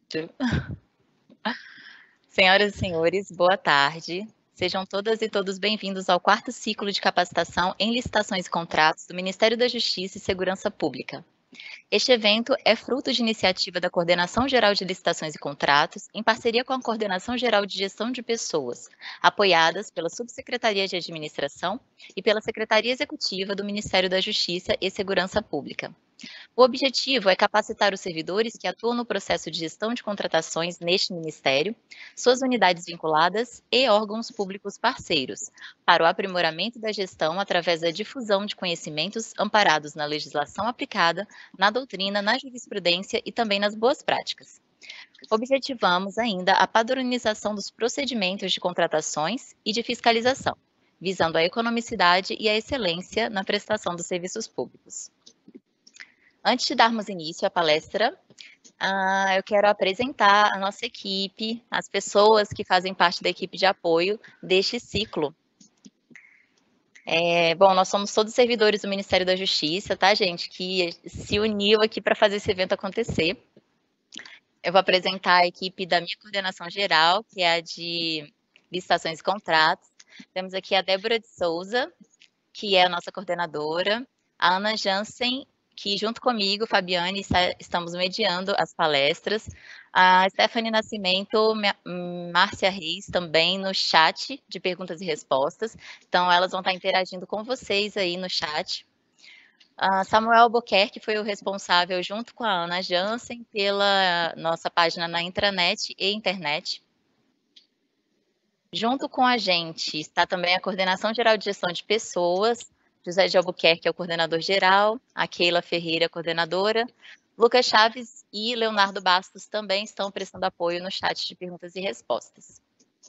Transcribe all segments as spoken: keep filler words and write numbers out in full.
Senhoras e senhores, boa tarde. Sejam todas e todos bem-vindos ao quarto ciclo de capacitação em licitações e contratos do Ministério da Justiça e Segurança Pública. Este evento é fruto de iniciativa da Coordenação Geral de Licitações e Contratos, em parceria com a Coordenação Geral de Gestão de Pessoas, apoiadas pela Subsecretaria de Administração e pela Secretaria Executiva do Ministério da Justiça e Segurança Pública. O objetivo é capacitar os servidores que atuam no processo de gestão de contratações neste Ministério, suas unidades vinculadas e órgãos públicos parceiros, para o aprimoramento da gestão através da difusão de conhecimentos amparados na legislação aplicada, na doutrina, na jurisprudência e também nas boas práticas. Objetivamos ainda a padronização dos procedimentos de contratações e de fiscalização, visando a economicidade e a excelência na prestação dos serviços públicos. Antes de darmos início à palestra, uh, eu quero apresentar a nossa equipe, as pessoas que fazem parte da equipe de apoio deste ciclo. É, bom, nós somos todos servidores do Ministério da Justiça, tá, gente, que se uniu aqui para fazer esse evento acontecer. Eu vou apresentar a equipe da minha coordenação geral, que é a de licitações e contratos. Temos aqui a Débora de Souza, que é a nossa coordenadora, a Ana Jansen, que junto comigo, Fabiane, estamos mediando as palestras, a Stephanie Nascimento, Márcia Reis também no chat de perguntas e respostas, então elas vão estar interagindo com vocês aí no chat. A Samuel Albuquerque foi o responsável, junto com a Ana Jansen, pela nossa página na intranet e internet. Junto com a gente está também a Coordenação Geral de Gestão de Pessoas, José de Albuquerque é o coordenador geral, a Keila Ferreira é a coordenadora, Lucas Chaves e Leonardo Bastos também estão prestando apoio no chat de perguntas e respostas.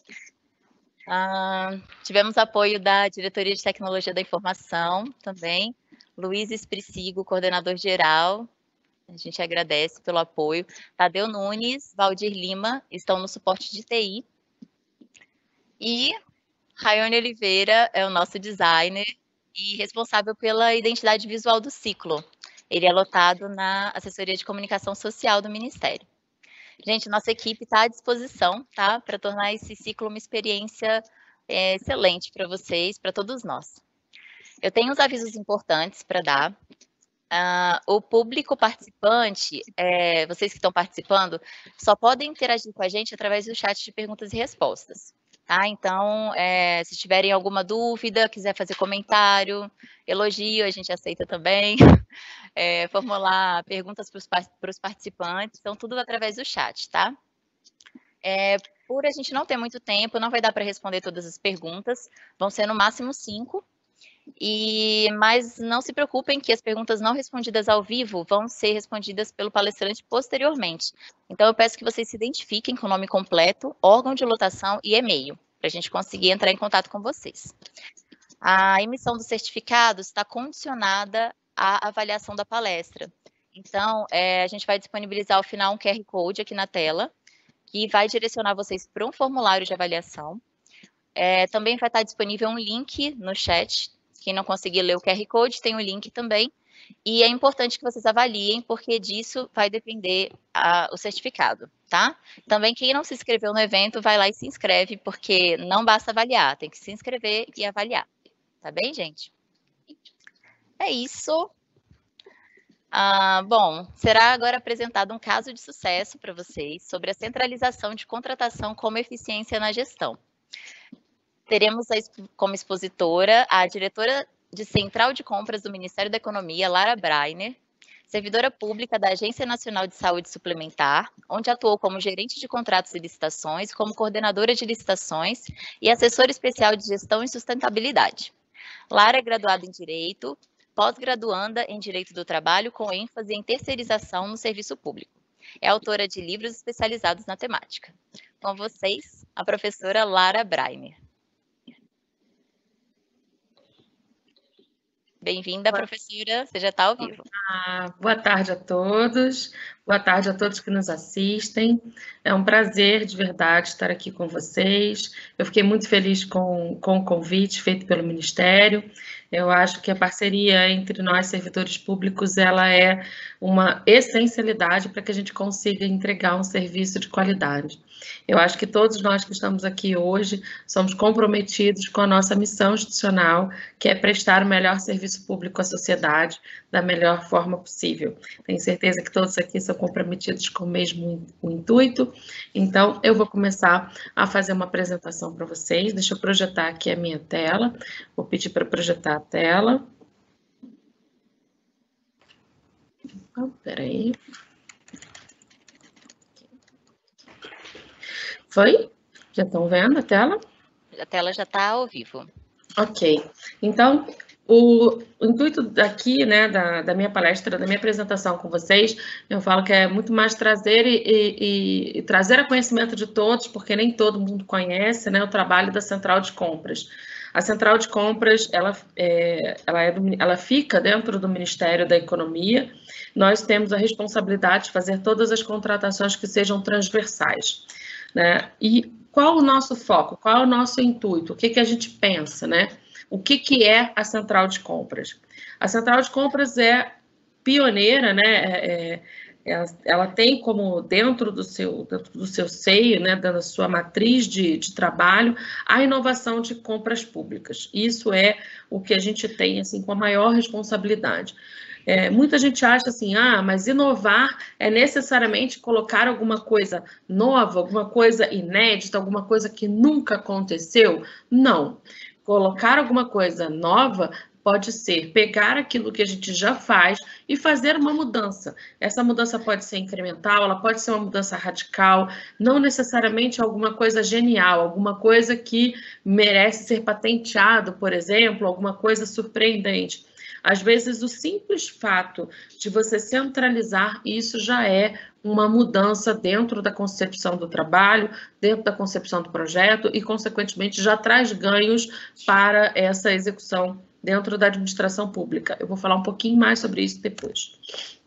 Ah, tivemos apoio da Diretoria de Tecnologia da Informação também, Luiz Espricigo, coordenador geral, a gente agradece pelo apoio, Tadeu Nunes, Valdir Lima estão no suporte de T I, e Raione Oliveira é o nosso designer, e responsável pela identidade visual do ciclo. Ele é lotado na Assessoria de Comunicação Social do Ministério. Gente, nossa equipe está à disposição, tá? Para tornar esse ciclo uma experiência é, excelente para vocês, para todos nós. Eu tenho uns avisos importantes para dar. Uh, o público participante, é, vocês que estão participando, só podem interagir com a gente através do chat de perguntas e respostas. Tá? Então, é, se tiverem alguma dúvida, quiser fazer comentário, elogio, a gente aceita também, é, formular perguntas para os participantes, então tudo através do chat, tá? É, por a gente não ter muito tempo, não vai dar para responder todas as perguntas, vão ser no máximo cinco, e, mas não se preocupem que as perguntas não respondidas ao vivo vão ser respondidas pelo palestrante posteriormente. Então, eu peço que vocês se identifiquem com o nome completo, órgão de lotação e e-mail, para a gente conseguir entrar em contato com vocês. A emissão dos certificados está condicionada à avaliação da palestra. Então, é, a gente vai disponibilizar ao final um Q R Code aqui na tela, que vai direcionar vocês para um formulário de avaliação. É, também vai estar disponível um link no chat. Quem não conseguir ler o Q R Code, tem o link também. E é importante que vocês avaliem, porque disso vai depender a, o certificado, tá? Também quem não se inscreveu no evento, vai lá e se inscreve, porque não basta avaliar, tem que se inscrever e avaliar. Tá bem, gente? É isso. Ah, bom, será agora apresentado um caso de sucesso para vocês sobre a centralização de contratação como eficiência na gestão. Teremos como expositora a diretora de Central de Compras do Ministério da Economia, Lara Breiner, servidora pública da Agência Nacional de Saúde Suplementar, onde atuou como gerente de contratos e licitações, como coordenadora de licitações e assessora especial de gestão e sustentabilidade. Lara é graduada em Direito, pós-graduanda em Direito do Trabalho, com ênfase em terceirização no serviço público. É autora de livros especializados na temática. Com vocês, a professora Lara Breiner. Bem-vinda, professora, você já está ao vivo. Ah, boa tarde a todos, boa tarde a todos que nos assistem. É um prazer, de verdade, estar aqui com vocês. Eu fiquei muito feliz com, com o convite feito pelo Ministério. Eu acho que a parceria entre nós, servidores públicos, ela é uma essencialidade para que a gente consiga entregar um serviço de qualidade. Eu acho que todos nós que estamos aqui hoje somos comprometidos com a nossa missão institucional, que é prestar o melhor serviço público à sociedade da melhor forma possível. Tenho certeza que todos aqui são comprometidos com o mesmo o intuito. Então, eu vou começar a fazer uma apresentação para vocês. Deixa eu projetar aqui a minha tela. Vou pedir para projetar a tela. Oh, peraí. Foi? Já estão vendo a tela? A tela já está ao vivo. Ok. Então, o, o intuito daqui, né, da, da minha palestra, da minha apresentação com vocês, eu falo que é muito mais trazer e, e, e trazer a conhecimento de todos, porque nem todo mundo conhece, né, o trabalho da Central de Compras. A Central de Compras, ela, é, ela, é do, ela fica dentro do Ministério da Economia. Nós temos a responsabilidade de fazer todas as contratações que sejam transversais, né? E qual o nosso foco? Qual é o nosso intuito? O que, que a gente pensa, né? O que, que é a Central de Compras? A Central de Compras é pioneira, né? É, ela, ela tem como dentro do seu, dentro do seu seio, né, da sua matriz de, de trabalho, a inovação de compras públicas. Isso é o que a gente tem assim, com a maior responsabilidade. É, muita gente acha assim, ah, mas inovar é necessariamente colocar alguma coisa nova, alguma coisa inédita, alguma coisa que nunca aconteceu. Não. Colocar alguma coisa nova pode ser pegar aquilo que a gente já faz e fazer uma mudança. Essa mudança pode ser incremental, ela pode ser uma mudança radical, não necessariamente alguma coisa genial, alguma coisa que merece ser patenteado, por exemplo, alguma coisa surpreendente. Às vezes, o simples fato de você centralizar isso já é uma mudança dentro da concepção do trabalho, dentro da concepção do projeto e, consequentemente, já traz ganhos para essa execução dentro da administração pública. Eu vou falar um pouquinho mais sobre isso depois.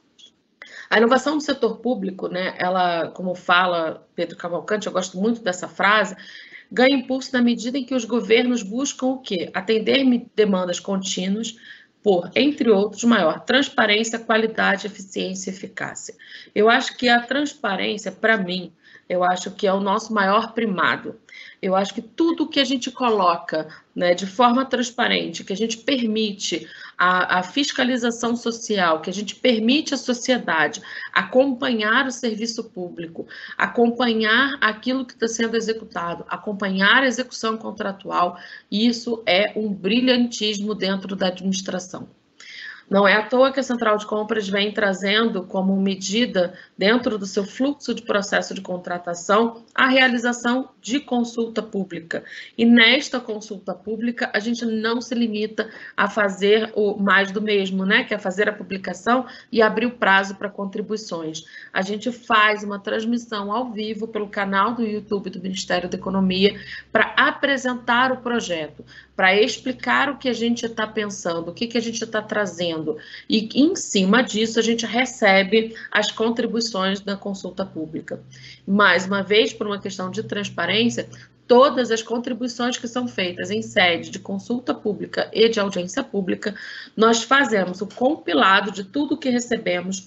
A inovação do setor público, né, ela, como fala Pedro Cavalcante, eu gosto muito dessa frase, ganha impulso na medida em que os governos buscam o quê? Atender demandas contínuas, por, entre outros, maior transparência, qualidade, eficiência e eficácia. Eu acho que a transparência, para mim, eu acho que é o nosso maior primado. Eu acho que tudo que a gente coloca, né, de forma transparente, que a gente permite a, a fiscalização social, que a gente permite à sociedade acompanhar o serviço público, acompanhar aquilo que está sendo executado, acompanhar a execução contratual, isso é um brilhantismo dentro da administração. Não é à toa que a Central de Compras vem trazendo como medida, dentro do seu fluxo de processo de contratação, a realização de consulta pública. E nesta consulta pública, a gente não se limita a fazer o mais do mesmo, né? Que é fazer a publicação e abrir o prazo para contribuições. A gente faz uma transmissão ao vivo pelo canal do YouTube do Ministério da Economia para apresentar o projeto, para explicar o que a gente está pensando, o que, que a gente está trazendo. E em cima disso a gente recebe as contribuições da consulta pública. Mais uma vez, por uma questão de transparência, todas as contribuições que são feitas em sede de consulta pública e de audiência pública, nós fazemos o compilado de tudo que recebemos.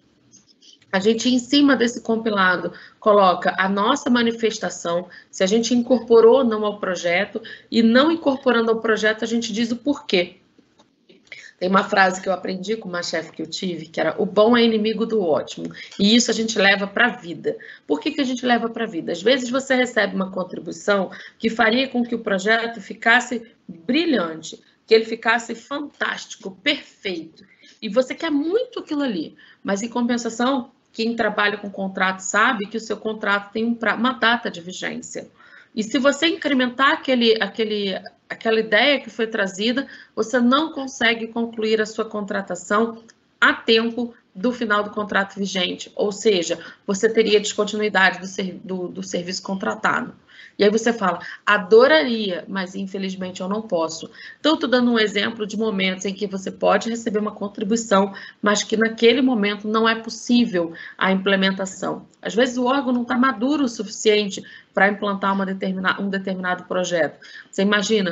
A gente, em cima desse compilado, coloca a nossa manifestação, se a gente incorporou ou não ao projeto, e não incorporando ao projeto, a gente diz o porquê. Tem uma frase que eu aprendi com uma chefe que eu tive, que era: o bom é inimigo do ótimo. E isso a gente leva para a vida. Por que que a gente leva para a vida? Às vezes você recebe uma contribuição que faria com que o projeto ficasse brilhante, que ele ficasse fantástico, perfeito. E você quer muito aquilo ali, mas em compensação, quem trabalha com contrato sabe que o seu contrato tem um pra... uma data de vigência. E se você incrementar aquele, aquele, aquela ideia que foi trazida, você não consegue concluir a sua contratação a tempo do final do contrato vigente. Ou seja, você teria descontinuidade do, ser, do, do serviço contratado. E aí você fala: adoraria, mas infelizmente eu não posso. Então, estou dando um exemplo de momentos em que você pode receber uma contribuição, mas que naquele momento não é possível a implementação. Às vezes o órgão não está maduro o suficiente para implantar uma determina, um determinado projeto. Você imagina,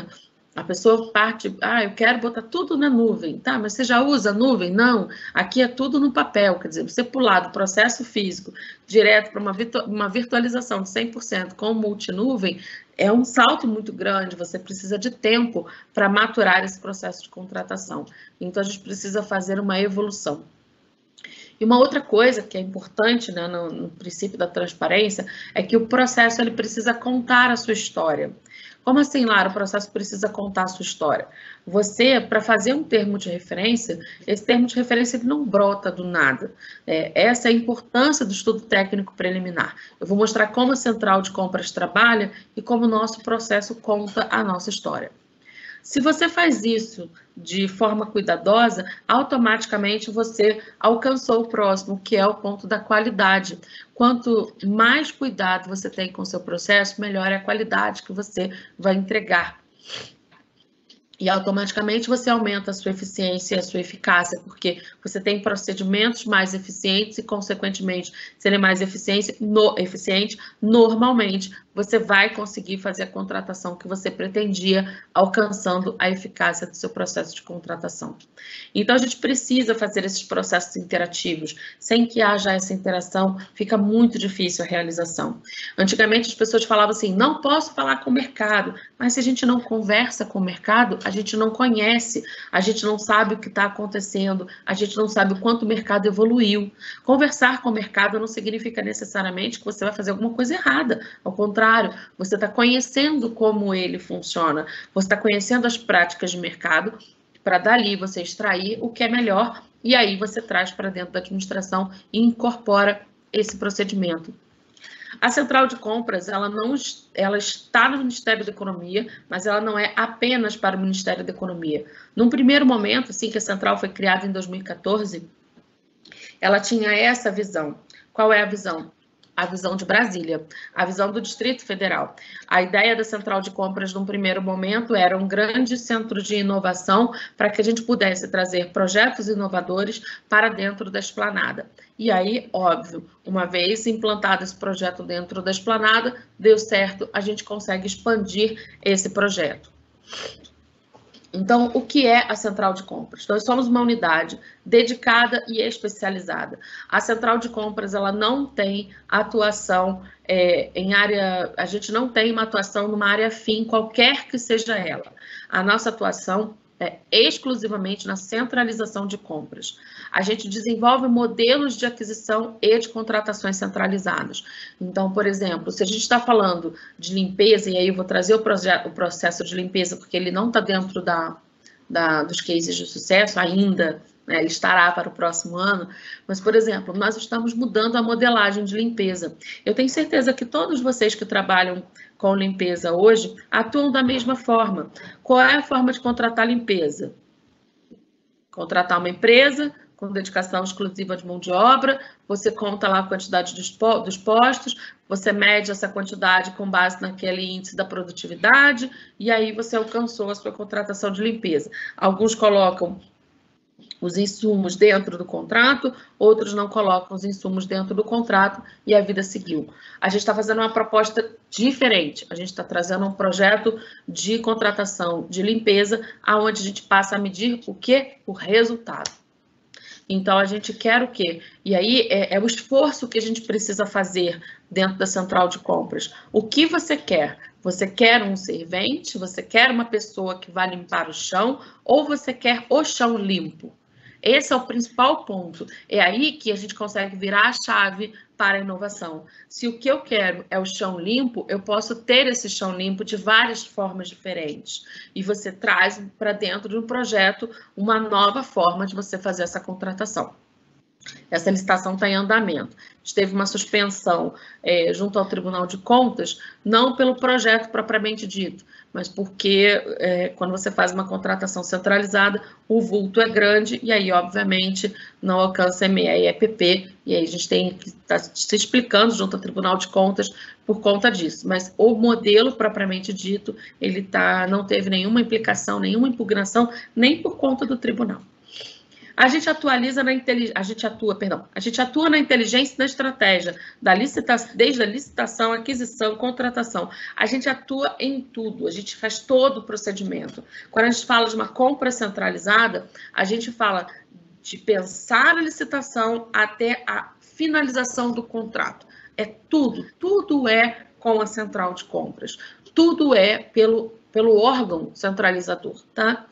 A pessoa parte, ah, eu quero botar tudo na nuvem, tá, mas você já usa nuvem? Não, aqui é tudo no papel, quer dizer, você pular do processo físico direto para uma, virtu uma virtualização de cem por cento com multinuvem, é um salto muito grande, você precisa de tempo para maturar esse processo de contratação. Então, a gente precisa fazer uma evolução. E uma outra coisa que é importante, né, no, no princípio da transparência é que o processo ele precisa contar a sua história. Como assim, Lara, o processo precisa contar a sua história? Você, para fazer um termo de referência, esse termo de referência ele não brota do nada. É, essa é a importância do estudo técnico preliminar. Eu vou mostrar como a central de compras trabalha e como o nosso processo conta a nossa história. Se você faz isso de forma cuidadosa, automaticamente você alcançou o próximo, que é o ponto da qualidade. Quanto mais cuidado você tem com o seu processo, melhor é a qualidade que você vai entregar. E automaticamente você aumenta a sua eficiência e a sua eficácia, porque você tem procedimentos mais eficientes e, consequentemente, serem mais eficiente, no, eficiente, normalmente você vai conseguir fazer a contratação que você pretendia, alcançando a eficácia do seu processo de contratação. Então, a gente precisa fazer esses processos interativos. Sem que haja essa interação, fica muito difícil a realização. Antigamente, as pessoas falavam assim, não posso falar com o mercado, mas se a gente não conversa com o mercado, a gente não conhece, a gente não sabe o que está acontecendo, a gente não sabe o quanto o mercado evoluiu. Conversar com o mercado não significa necessariamente que você vai fazer alguma coisa errada, ao contrário, você está conhecendo como ele funciona, você está conhecendo as práticas de mercado, para dali você extrair o que é melhor e aí você traz para dentro da administração e incorpora esse procedimento. A central de compras, ela, não, ela está no Ministério da Economia, mas ela não é apenas para o Ministério da Economia. Num primeiro momento, assim que a central foi criada em dois mil e quatorze, ela tinha essa visão. Qual é a visão? A visão de Brasília, a visão do Distrito Federal. A ideia da central de compras, num primeiro momento, era um grande centro de inovação para que a gente pudesse trazer projetos inovadores para dentro da esplanada. E aí, óbvio, uma vez implantado esse projeto dentro da esplanada, deu certo, a gente consegue expandir esse projeto. Então, o que é a central de compras? Nós somos uma unidade dedicada e especializada. A central de compras, ela não tem atuação é, em área, a gente não tem uma atuação numa área afim, qualquer que seja ela. A nossa atuação é exclusivamente na centralização de compras. A gente desenvolve modelos de aquisição e de contratações centralizadas. Então, por exemplo, se a gente está falando de limpeza, e aí eu vou trazer o, projeto, o processo de limpeza, porque ele não está dentro da, da, dos cases de sucesso ainda, né, ele estará para o próximo ano, mas, por exemplo, nós estamos mudando a modelagem de limpeza. Eu tenho certeza que todos vocês que trabalham com limpeza hoje atuam da mesma forma. Qual é a forma de contratar limpeza? Contratar uma empresa com dedicação exclusiva de mão de obra, você conta lá a quantidade dos postos, você mede essa quantidade com base naquele índice da produtividade, e aí você alcançou a sua contratação de limpeza. Alguns colocam os insumos dentro do contrato, outros não colocam os insumos dentro do contrato e a vida seguiu. A gente está fazendo uma proposta diferente, a gente está trazendo um projeto de contratação de limpeza, onde a gente passa a medir o quê? O resultado. Então, a gente quer o quê? E aí, é, é o esforço que a gente precisa fazer dentro da central de compras. O que você quer? Você quer um servente? Você quer uma pessoa que vai limpar o chão? Ou você quer o chão limpo? Esse é o principal ponto. É aí que a gente consegue virar a chave para a inovação. Se o que eu quero é o chão limpo, eu posso ter esse chão limpo de várias formas diferentes. E você traz para dentro de um projeto uma nova forma de você fazer essa contratação. Essa licitação está em andamento. A gente teve uma suspensão é, junto ao Tribunal de Contas, não pelo projeto propriamente dito, mas porque é, quando você faz uma contratação centralizada, o vulto é grande e aí, obviamente, não alcança M E e E P P, e aí a gente tem que estar tá se explicando junto ao Tribunal de Contas por conta disso. Mas o modelo propriamente dito, ele tá, não teve nenhuma implicação, nenhuma impugnação, nem por conta do tribunal. A gente atualiza na inteligência, a gente atua, perdão, a gente atua na inteligência e na estratégia, da licitação, desde a licitação, aquisição, contratação. A gente atua em tudo, a gente faz todo o procedimento. Quando a gente fala de uma compra centralizada, a gente fala de pensar a licitação até a finalização do contrato. É tudo, tudo é com a central de compras. Tudo é pelo, pelo órgão centralizador, tá?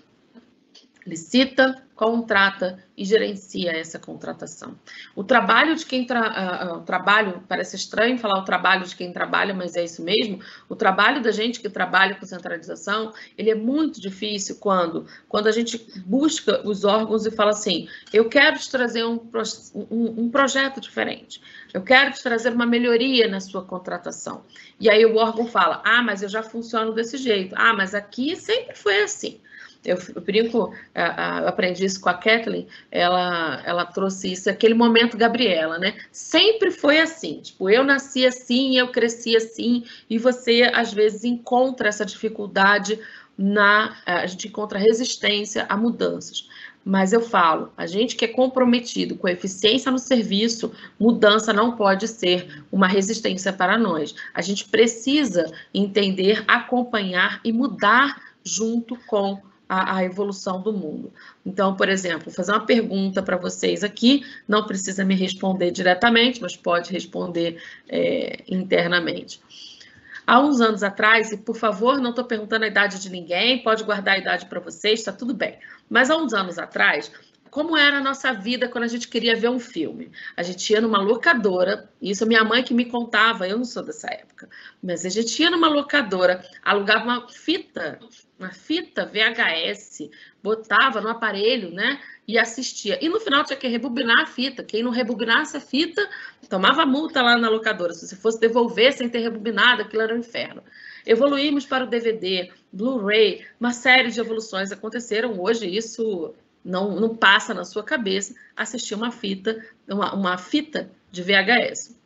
Licita, contrata e gerencia essa contratação. O trabalho de quem tra... uh, o trabalho, parece estranho falar o trabalho de quem trabalha, mas é isso mesmo. O trabalho da gente que trabalha com centralização, ele é muito difícil quando, quando a gente busca os órgãos e fala assim, eu quero te trazer um, um, um projeto diferente, eu quero te trazer uma melhoria na sua contratação. E aí o órgão fala, ah, mas eu já funciono desse jeito, ah, mas aqui sempre foi assim. Eu, eu brinco, eu aprendi isso com a Kathleen, ela, ela trouxe isso, aquele momento Gabriela, né? Sempre foi assim, tipo, eu nasci assim, eu cresci assim, e você, às vezes, encontra essa dificuldade, na, a gente encontra resistência a mudanças. Mas eu falo, a gente que é comprometido com a eficiência no serviço, mudança não pode ser uma resistência para nós. A gente precisa entender, acompanhar e mudar junto com A, a evolução do mundo. Então, por exemplo, vou fazer uma pergunta para vocês aqui, não precisa me responder diretamente, mas pode responder é, internamente. Há uns anos atrás, e por favor, não estou perguntando a idade de ninguém, pode guardar a idade para vocês, está tudo bem. Mas há uns anos atrás, como era a nossa vida quando a gente queria ver um filme? A gente ia numa locadora, isso é minha mãe que me contava, eu não sou dessa época, mas a gente ia numa locadora, alugava uma fita, uma fita V H S, botava no aparelho, né, e assistia. E no final tinha que rebobinar a fita. Quem não rebobinasse a fita, tomava multa lá na locadora. Se você fosse devolver sem ter rebobinado, aquilo era um inferno. Evoluímos para o D V D, Blu-ray, uma série de evoluções aconteceram. Hoje isso não, não passa na sua cabeça assistir uma fita, uma, uma fita de V H S.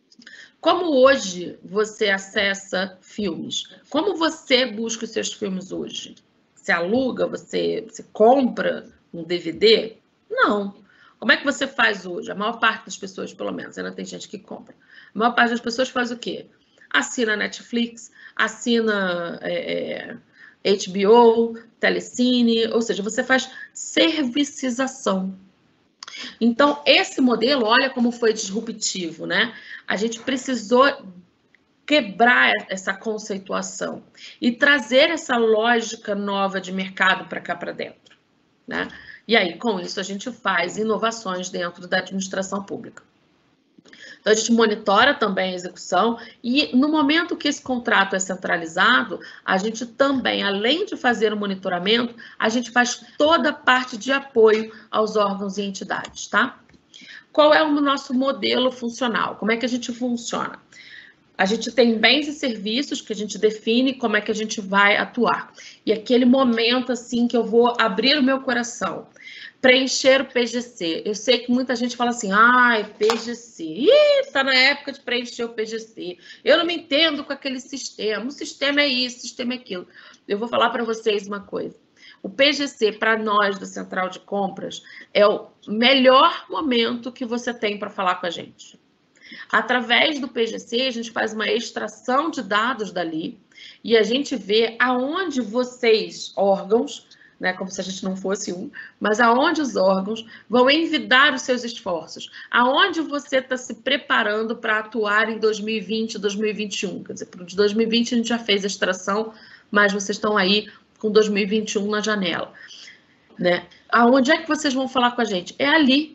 Como hoje você acessa filmes? Como você busca os seus filmes hoje? Você aluga? Você, você compra um D V D? Não. Como é que você faz hoje? A maior parte das pessoas, pelo menos, ainda tem gente que compra. A maior parte das pessoas faz o quê? Assina Netflix, assina é, H B O, Telecine, ou seja, você faz servicização. Então, esse modelo, olha como foi disruptivo, né? A gente precisou quebrar essa conceituação e trazer essa lógica nova de mercado para cá para dentro, né? E aí, com isso, a gente faz inovações dentro da administração pública. Então, a gente monitora também a execução e, no momento que esse contrato é centralizado, a gente também, além de fazer o monitoramento, a gente faz toda a parte de apoio aos órgãos e entidades, tá? Qual é o nosso modelo funcional? Como é que a gente funciona? A gente tem bens e serviços que a gente define como é que a gente vai atuar. E aquele momento, assim, que eu vou abrir o meu coração, preencher o P G C. Eu sei que muita gente fala assim, ai, P G C, ih, tá na época de preencher o P G C. Eu não me entendo com aquele sistema, o sistema é isso, o sistema é aquilo. Eu vou falar para vocês uma coisa. O P G C, para nós da Central de Compras, é o melhor momento que você tem para falar com a gente. Através do P G C, a gente faz uma extração de dados dali e a gente vê aonde vocês, órgãos, né, como se a gente não fosse um, mas aonde os órgãos vão envidar os seus esforços, aonde você está se preparando para atuar em dois mil e vinte, dois mil e vinte e um. Quer dizer, para o de dois mil e vinte a gente já fez a extração, mas vocês estão aí com dois mil e vinte e um na janela, né? Aonde é que vocês vão falar com a gente? É ali.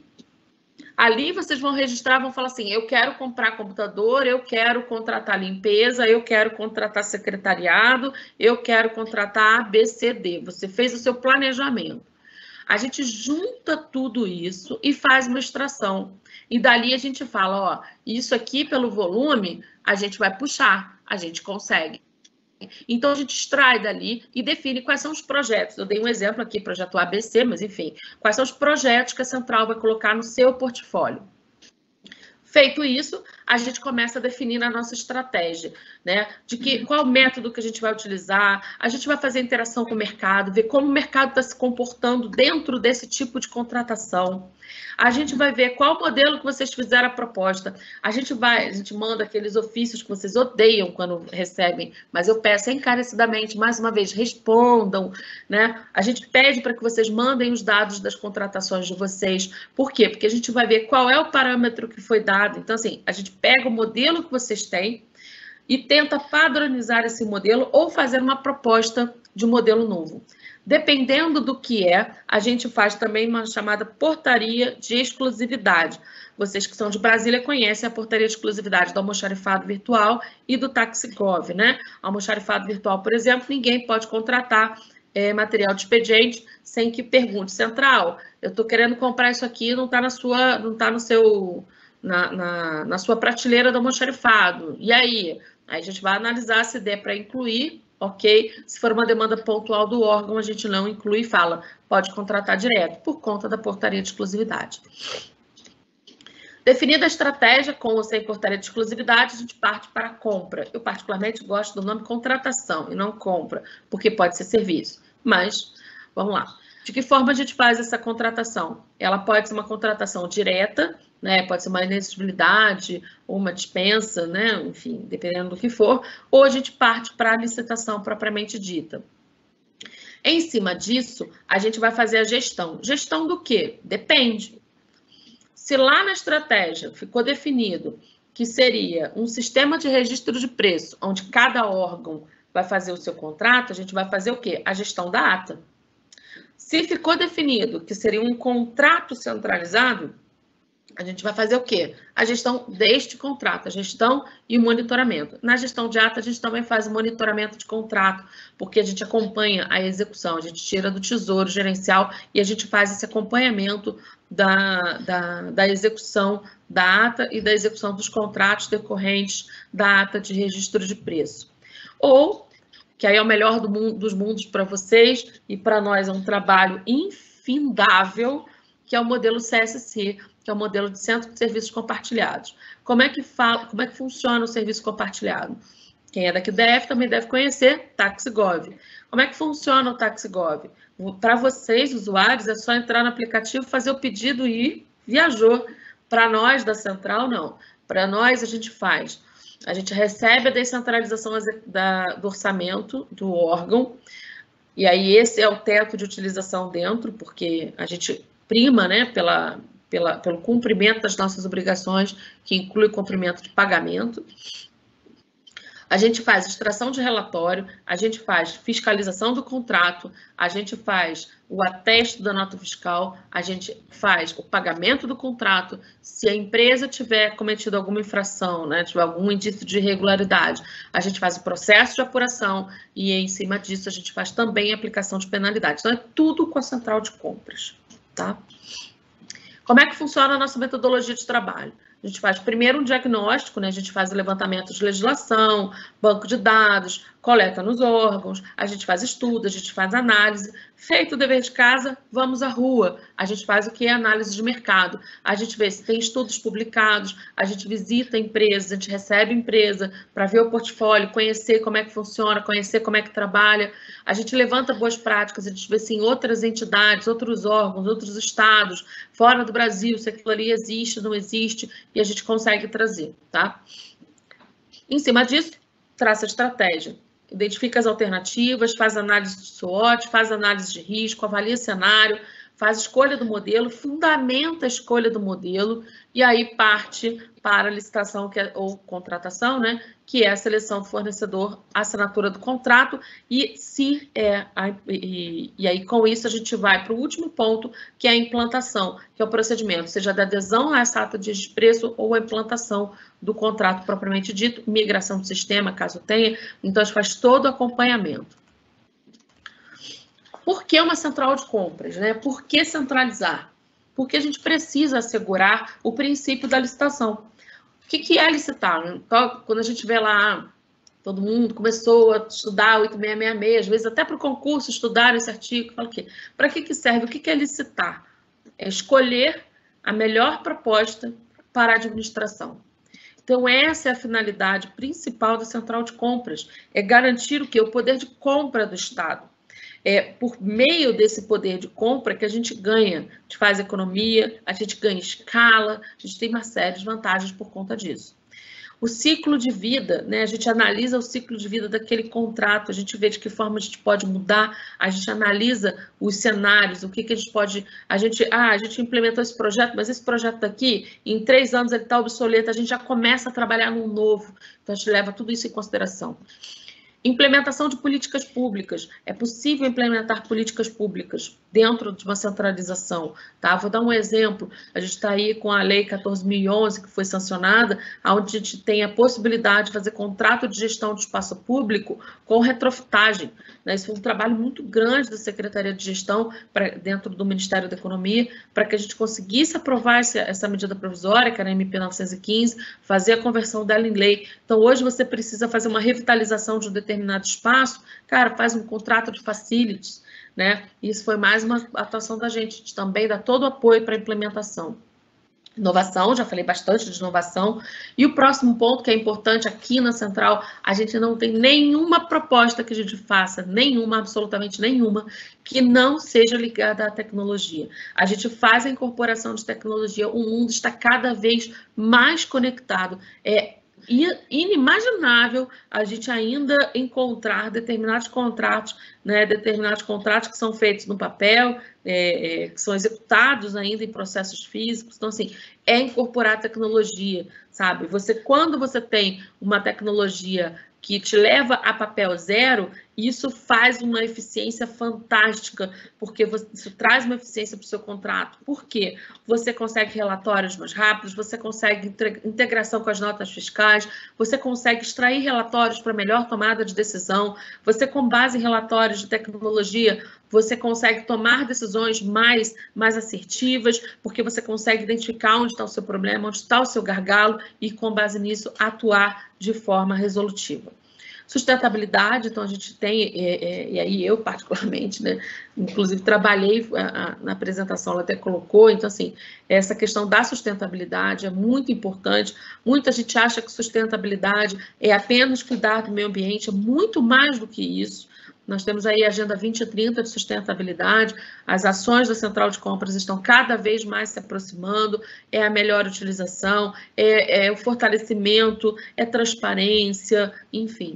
Ali vocês vão registrar, vão falar assim, eu quero comprar computador, eu quero contratar limpeza, eu quero contratar secretariado, eu quero contratar A, B, C, D. Você fez o seu planejamento. A gente junta tudo isso e faz uma extração. E dali a gente fala, ó, isso aqui pelo volume, a gente vai puxar, a gente consegue. Então, a gente extrai dali e define quais são os projetos. Eu dei um exemplo aqui, projeto A B C, mas enfim, quais são os projetos que a Central vai colocar no seu portfólio. Feito isso, a gente começa a definir a nossa estratégia, né? De que, qual método que a gente vai utilizar, a gente vai fazer interação com o mercado, ver como o mercado está se comportando dentro desse tipo de contratação. A gente vai ver qual modelo que vocês fizeram a proposta. A gente vai, a gente manda aqueles ofícios que vocês odeiam quando recebem, mas eu peço encarecidamente, mais uma vez, respondam, né? A gente pede para que vocês mandem os dados das contratações de vocês. Por quê? Porque a gente vai ver qual é o parâmetro que foi dado. Então, assim, a gente pega o modelo que vocês têm e tenta padronizar esse modelo ou fazer uma proposta de modelo novo. Dependendo do que é, a gente faz também uma chamada portaria de exclusividade. Vocês que são de Brasília conhecem a portaria de exclusividade do almoxarifado virtual e do Taxigov, né? Almoxarifado virtual, por exemplo, ninguém pode contratar é, material de expediente sem que pergunte: Central, eu estou querendo comprar isso aqui, não está na sua, não está no seu, na, na, na sua prateleira do almoxarifado. E aí? Aí a gente vai analisar se der para incluir. Ok? Se for uma demanda pontual do órgão, a gente não inclui e fala, pode contratar direto, por conta da portaria de exclusividade. Definida a estratégia, com ou sem portaria de exclusividade, a gente parte para a compra. Eu, particularmente, gosto do nome contratação e não compra, porque pode ser serviço. Mas, vamos lá. De que forma a gente faz essa contratação? Ela pode ser uma contratação direta, né? Pode ser uma inexigibilidade ou uma dispensa, né? Enfim, dependendo do que for, ou a gente parte para a licitação propriamente dita. Em cima disso, a gente vai fazer a gestão. Gestão do quê? Depende. Se lá na estratégia ficou definido que seria um sistema de registro de preço, onde cada órgão vai fazer o seu contrato, a gente vai fazer o quê? A gestão da ata. Se ficou definido que seria um contrato centralizado, a gente vai fazer o quê? A gestão deste contrato, a gestão e o monitoramento. Na gestão de ata, a gente também faz o monitoramento de contrato, porque a gente acompanha a execução, a gente tira do tesouro gerencial e a gente faz esse acompanhamento da, da, da execução da ata e da execução dos contratos decorrentes da ata de registro de preço. Ou, que aí é o melhor do mundo, dos mundos para vocês e para nós é um trabalho infindável, que é o modelo C S C, que é o modelo de Centro de Serviços Compartilhados. Como é que, fala, como é que funciona o serviço compartilhado? Quem é daqui do D F também deve conhecer Taxigov. Como é que funciona o Taxigov? Para vocês, usuários, é só entrar no aplicativo, fazer o pedido e viajou. Para nós da Central, não. Para nós, a gente faz. A gente recebe a descentralização da, do orçamento do órgão, e aí esse é o teto de utilização dentro, porque a gente prima, né, pela, pela, pelo cumprimento das nossas obrigações, que inclui cumprimento de pagamento. A gente faz extração de relatório, a gente faz fiscalização do contrato, a gente faz o atesto da nota fiscal, a gente faz o pagamento do contrato. Se a empresa tiver cometido alguma infração, né, tiver algum indício de irregularidade, a gente faz o processo de apuração e, em cima disso, a gente faz também a aplicação de penalidade. Então, é tudo com a central de compras, tá? Como é que funciona a nossa metodologia de trabalho? A gente faz primeiro um diagnóstico, né? A gente faz o levantamento de legislação, banco de dados, coleta nos órgãos, a gente faz estudo, a gente faz análise. Feito o dever de casa, vamos à rua. A gente faz o que é análise de mercado. A gente vê se tem estudos publicados, a gente visita empresas, a gente recebe empresa para ver o portfólio, conhecer como é que funciona, conhecer como é que trabalha. A gente levanta boas práticas, a gente vê se em outras entidades, outros órgãos, outros estados, fora do Brasil, se aquilo ali existe, não existe, e a gente consegue trazer, tá? Em cima disso, traça a estratégia. Identifica as alternativas, faz análise de SWOT, faz análise de risco, avalia cenário, faz escolha do modelo, fundamenta a escolha do modelo e aí parte para a licitação que é, ou contratação, né, que é a seleção do fornecedor, a assinatura do contrato e se é a, e, e aí com isso a gente vai para o último ponto, que é a implantação, que é o procedimento, seja da adesão a essa ata de despreço ou a implantação do contrato propriamente dito, migração do sistema, caso tenha. Então a gente faz todo o acompanhamento. Por que uma central de compras, né? Por que centralizar? Porque a gente precisa assegurar o princípio da licitação. O que, que é licitar? Então, quando a gente vê lá, todo mundo começou a estudar oito seis seis seis, às vezes até para o concurso estudaram esse artigo, fala o quê? Para que, que serve? O que, que é licitar? É escolher a melhor proposta para a administração. Então, essa é a finalidade principal da central de compras, é garantir o quê? O poder de compra do Estado. É por meio desse poder de compra que a gente ganha, a gente faz economia, a gente ganha escala, a gente tem uma série de vantagens por conta disso. O ciclo de vida, né? A gente analisa o ciclo de vida daquele contrato, a gente vê de que forma a gente pode mudar, a gente analisa os cenários, o que, que a gente pode... A gente, ah, a gente implementou esse projeto, mas esse projeto daqui, em três anos ele está obsoleto, a gente já começa a trabalhar num novo. Então, a gente leva tudo isso em consideração. Implementação de políticas públicas. É possível implementar políticas públicas dentro de uma centralização, tá? Vou dar um exemplo. A gente está aí com a Lei quatorze mil e onze, que foi sancionada, onde a gente tem a possibilidade de fazer contrato de gestão de espaço público com retrofitagem, né? Isso foi um trabalho muito grande da Secretaria de Gestão pra, dentro do Ministério da Economia, para que a gente conseguisse aprovar essa, essa medida provisória, que era a M P novecentos e quinze, fazer a conversão dela em lei. Então, hoje você precisa fazer uma revitalização de um determinado espaço, cara, faz um contrato de facilities, né? Isso foi mais uma atuação da gente, a gente também dá todo o apoio para a implementação. Inovação, já falei bastante de inovação. E o próximo ponto que é importante aqui na Central, a gente não tem nenhuma proposta que a gente faça, nenhuma, absolutamente nenhuma, que não seja ligada à tecnologia. A gente faz a incorporação de tecnologia, o mundo está cada vez mais conectado. É inimaginável a gente ainda encontrar determinados contratos, né, determinados contratos que são feitos no papel, é, é, que são executados ainda em processos físicos. Então, assim, é incorporar tecnologia, sabe? Você, quando você tem uma tecnologia que te leva a papel zero, isso faz uma eficiência fantástica, porque você, isso traz uma eficiência para o seu contrato. Por quê? Você consegue relatórios mais rápidos, você consegue integração com as notas fiscais, você consegue extrair relatórios para melhor tomada de decisão, você, com base em relatórios de tecnologia, você consegue tomar decisões mais, mais assertivas, porque você consegue identificar onde está o seu problema, onde está o seu gargalo e, com base nisso, atuar de forma resolutiva. Sustentabilidade, então a gente tem, é, é, e aí eu particularmente, né, inclusive trabalhei a, a, na apresentação, ela até colocou, então assim, essa questão da sustentabilidade é muito importante. Muita gente acha que sustentabilidade é apenas cuidar do meio ambiente, é muito mais do que isso. Nós temos aí a Agenda vinte trinta de sustentabilidade, as ações da Central de Compras estão cada vez mais se aproximando, é a melhor utilização, é, é o fortalecimento, é transparência, enfim.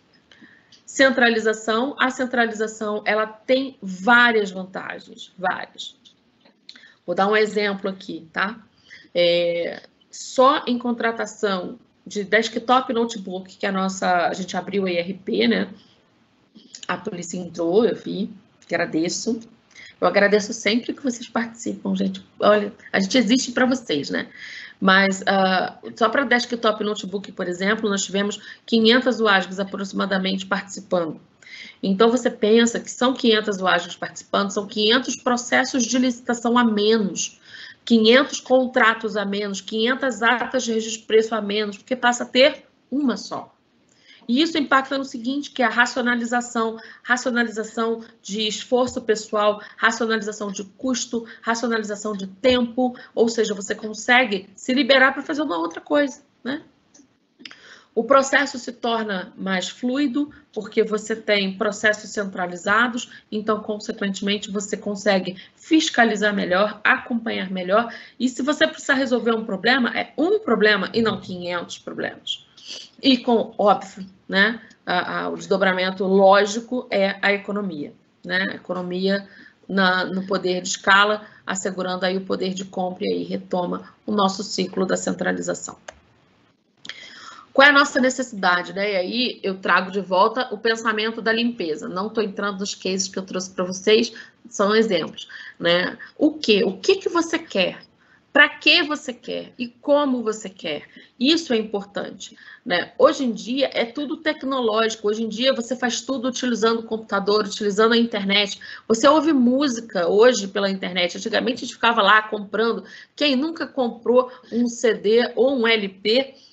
Centralização, a centralização, ela tem várias vantagens, várias. Vou dar um exemplo aqui, tá? É, só em contratação de desktop notebook, que a nossa, a gente abriu a I R P, né? A polícia entrou, eu vi, agradeço. Eu agradeço sempre que vocês participam, gente. Olha, a gente existe para vocês, né? Mas uh, só para desktop notebook, por exemplo, nós tivemos quinhentas U A S Gs aproximadamente participando. Então, você pensa que são quinhentas U A S Gs participando, são quinhentos processos de licitação a menos, quinhentos contratos a menos, quinhentas atas de registro de preço a menos, porque passa a ter uma só. E isso impacta no seguinte, que é a racionalização, racionalização de esforço pessoal, racionalização de custo, racionalização de tempo, ou seja, você consegue se liberar para fazer uma outra coisa, né? O processo se torna mais fluido, porque você tem processos centralizados, então, consequentemente, você consegue fiscalizar melhor, acompanhar melhor, e se você precisar resolver um problema, é um problema e não quinhentos problemas. E com, óbvio, né, a, a, o desdobramento lógico é a economia, né, a economia na, no poder de escala, assegurando aí o poder de compra e aí retoma o nosso ciclo da centralização. Qual é a nossa necessidade, né? E aí eu trago de volta o pensamento da limpeza. Não estou entrando nos cases que eu trouxe para vocês, são exemplos, né? O que? O que que você quer? Para que você quer e como você quer. Isso é importante, né? Hoje em dia é tudo tecnológico. Hoje em dia você faz tudo utilizando o computador, utilizando a internet. Você ouve música hoje pela internet. Antigamente a gente ficava lá comprando. Quem nunca comprou um C D ou um L P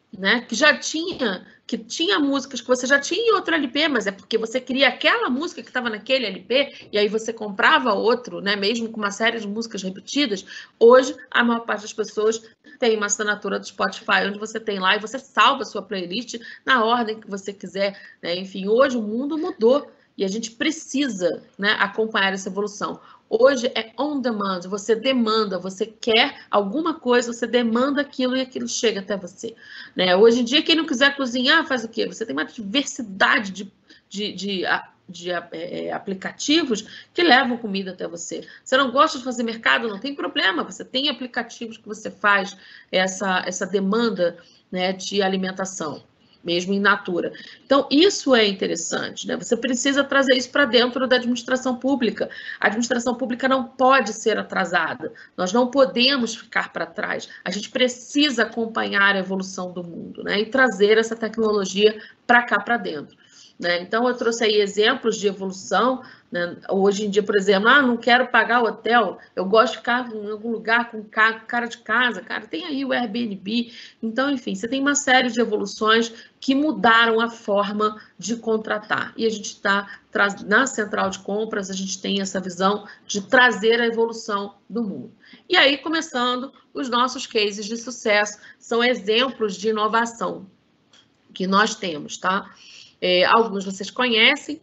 né, que já tinha, que tinha músicas que você já tinha em outro L P, mas é porque você queria aquela música que estava naquele L P, e aí você comprava outro, né, mesmo com uma série de músicas repetidas. Hoje, a maior parte das pessoas tem uma assinatura do Spotify, onde você tem lá e você salva a sua playlist na ordem que você quiser, né? Enfim, hoje o mundo mudou e a gente precisa, né, acompanhar essa evolução. Hoje é on demand, você demanda, você quer alguma coisa, você demanda aquilo e aquilo chega até você. Né? Hoje em dia, quem não quiser cozinhar, faz o quê? Você tem uma diversidade de, de, de, de é, aplicativos que levam comida até você. Você não gosta de fazer mercado, não tem problema, você tem aplicativos que você faz essa, essa demanda, né, de alimentação, mesmo in natura. Então, isso é interessante, né? Você precisa trazer isso para dentro da administração pública. A administração pública não pode ser atrasada. Nós não podemos ficar para trás. A gente precisa acompanhar a evolução do mundo, né? E trazer essa tecnologia para cá, para dentro. Né? Então, eu trouxe aí exemplos de evolução. Né? Hoje em dia, por exemplo, ah, não quero pagar hotel, eu gosto de ficar em algum lugar com cara de casa, cara, tem aí o Airbnb. Então, enfim, você tem uma série de evoluções que mudaram a forma de contratar. E a gente está, na central de compras, a gente tem essa visão de trazer a evolução do mundo. E aí, começando, os nossos cases de sucesso, são exemplos de inovação que nós temos, tá? É, alguns vocês conhecem,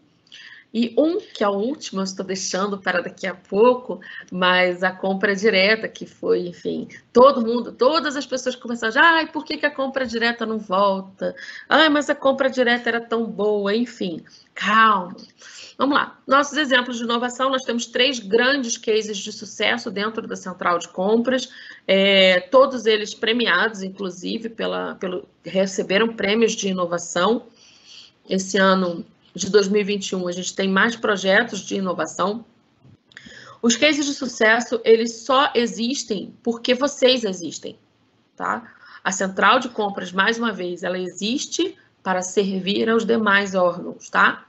e um, que é o último, eu estou deixando para daqui a pouco, mas a compra direta, que foi, enfim, todo mundo, todas as pessoas começaram a ai, por que, que a compra direta não volta? Ai, mas a compra direta era tão boa, enfim, calma. Vamos lá, nossos exemplos de inovação, nós temos três grandes cases de sucesso dentro da central de compras, é, todos eles premiados, inclusive, pela, pelo, receberam prêmios de inovação. Esse ano de dois mil e vinte e um, a gente tem mais projetos de inovação. Os cases de sucesso, eles só existem porque vocês existem, tá? A central de compras, mais uma vez, ela existe para servir aos demais órgãos, tá?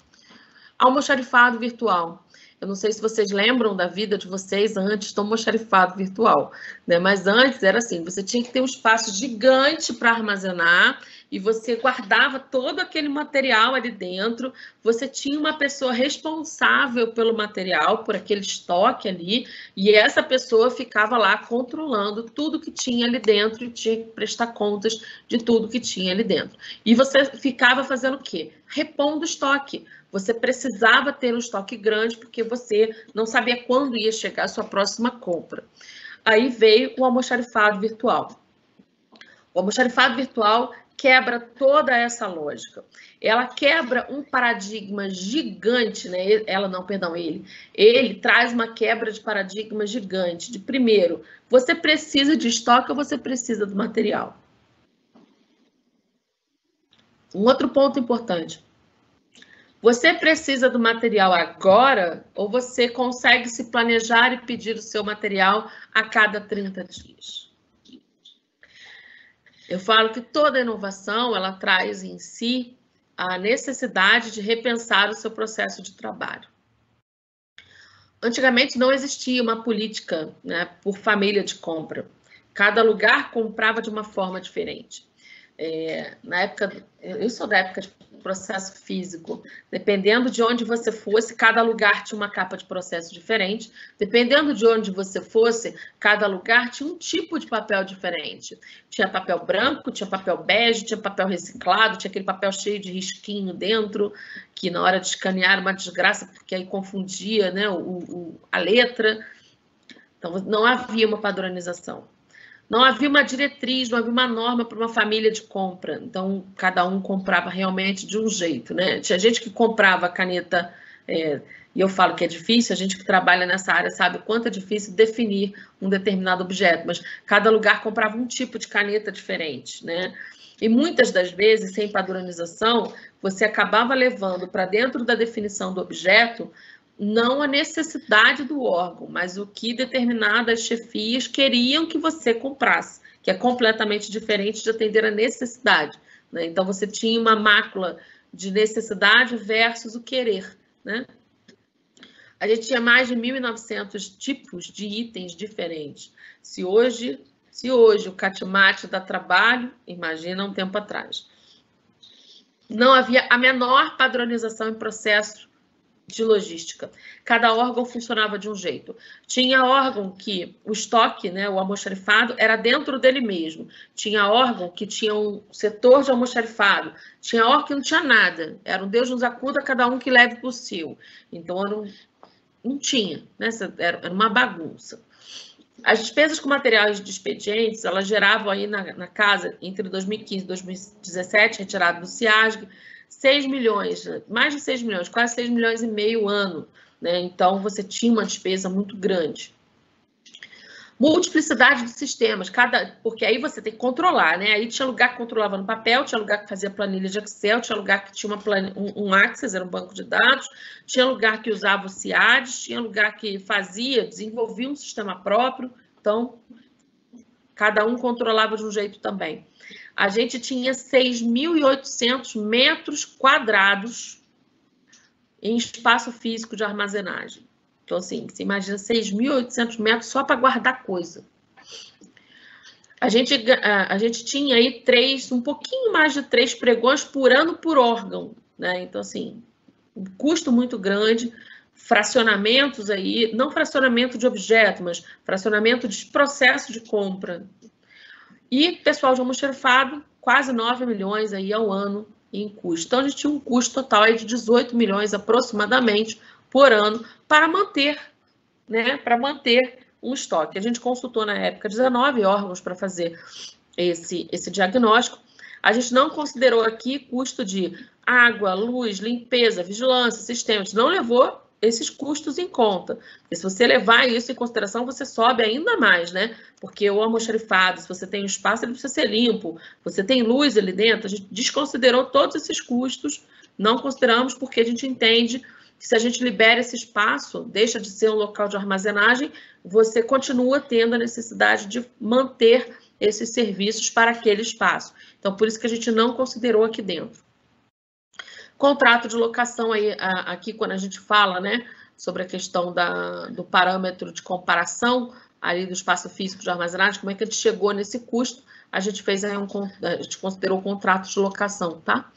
Almoxarifado virtual. Eu não sei se vocês lembram da vida de vocês antes do almoxarifado virtual, né? Mas antes era assim, você tinha que ter um espaço gigante para armazenar e você guardava todo aquele material ali dentro, você tinha uma pessoa responsável pelo material, por aquele estoque ali, e essa pessoa ficava lá controlando tudo que tinha ali dentro e tinha que prestar contas de tudo que tinha ali dentro. E você ficava fazendo o quê? Repondo estoque. Você precisava ter um estoque grande porque você não sabia quando ia chegar a sua próxima compra. Aí veio o almoxarifado virtual. O almoxarifado virtual quebra toda essa lógica. Ela quebra um paradigma gigante, né? Ela não, perdão, ele. Ele traz uma quebra de paradigma gigante. De primeiro, você precisa de estoque ou você precisa do material? Um outro ponto importante. Você precisa do material agora ou você consegue se planejar e pedir o seu material a cada trinta dias? Eu falo que toda inovação, ela traz em si a necessidade de repensar o seu processo de trabalho. Antigamente não existia uma política, né, por família de compra. Cada lugar comprava de uma forma diferente. É, na época, eu sou da época de processo físico, dependendo de onde você fosse, cada lugar tinha uma capa de processo diferente, dependendo de onde você fosse, cada lugar tinha um tipo de papel diferente. Tinha papel branco, tinha papel bege, tinha papel reciclado, tinha aquele papel cheio de risquinho dentro, que na hora de escanear era uma desgraça, porque aí confundia, né, o, o, a letra. Então, não havia uma padronização. Não havia uma diretriz, não havia uma norma para uma família de compra. Então, cada um comprava realmente de um jeito, né? Tinha gente que comprava caneta, é, e eu falo que é difícil, a gente que trabalha nessa área sabe o quanto é difícil definir um determinado objeto, mas cada lugar comprava um tipo de caneta diferente, né? E muitas das vezes, sem padronização, você acabava levando para dentro da definição do objeto não a necessidade do órgão, mas o que determinadas chefias queriam que você comprasse, que é completamente diferente de atender a necessidade, né? Então, você tinha uma mácula de necessidade versus o querer, né? A gente tinha mais de mil e novecentos tipos de itens diferentes. Se hoje, Se hoje o catimate dá trabalho, imagina um tempo atrás. Não havia a menor padronização em processo de logística. Cada órgão funcionava de um jeito. Tinha órgão que o estoque, né, o almoxarifado, era dentro dele mesmo. Tinha órgão que tinha um setor de almoxarifado. Tinha órgão que não tinha nada. Era um Deus nos acuda, cada um que leve para o seu. Então, era um, não tinha, né? Era uma bagunça. As despesas com materiais de expedientes, elas geravam aí na, na casa, entre dois mil e quinze e dois mil e dezessete, retirado do CIASG, seis milhões, mais de seis milhões, quase seis milhões e meio ano, né? Então, você tinha uma despesa muito grande. Multiplicidade de sistemas, cada, porque aí você tem que controlar, né? Aí tinha lugar que controlava no papel, tinha lugar que fazia planilha de Excel, tinha lugar que tinha uma planilha, um, um Access, era um banco de dados, tinha lugar que usava o CIADES, tinha lugar que fazia, desenvolvia um sistema próprio, então, cada um controlava de um jeito também. A gente tinha seis mil e oitocentos metros quadrados em espaço físico de armazenagem. Então, assim, você imagina seis mil e oitocentos metros só para guardar coisa. A gente, a, a gente tinha aí três, um pouquinho mais de três pregões por ano por órgão, né? Então, assim, um custo muito grande, fracionamentos aí, não fracionamento de objeto, mas fracionamento de processo de compra. E pessoal de almoxarifado, quase nove milhões aí ao ano em custo. Então, a gente tinha um custo total aí de dezoito milhões aproximadamente por ano para manter, né, para manter um estoque. A gente consultou na época dezenove órgãos para fazer esse, esse diagnóstico. A gente não considerou aqui custo de água, luz, limpeza, vigilância, sistema. A gente não levou esses custos em conta. E se você levar isso em consideração, você sobe ainda mais, né? Porque o almoxarifado, se você tem um espaço, ele precisa ser limpo. Você tem luz ali dentro, a gente desconsiderou todos esses custos, não consideramos porque a gente entende que se a gente libera esse espaço, deixa de ser um local de armazenagem, você continua tendo a necessidade de manter esses serviços para aquele espaço. Então, por isso que a gente não considerou aqui dentro. Contrato de locação, aí, aqui quando a gente fala, né, sobre a questão da, do parâmetro de comparação ali do espaço físico de armazenagem, como é que a gente chegou nesse custo, a gente fez aí um, a gente considerou o contrato de locação, tá?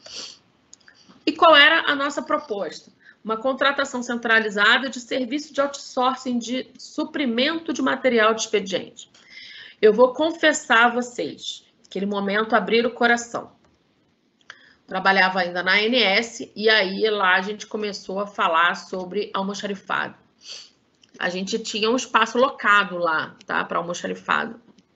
E qual era a nossa proposta? Uma contratação centralizada de serviço de outsourcing de suprimento de material de expediente. Eu vou confessar a vocês, naquele momento, abrir o coração. Trabalhava ainda na A N S e aí lá a gente começou a falar sobre almoxarifado. A gente tinha um espaço locado lá, tá, para almoxarifado.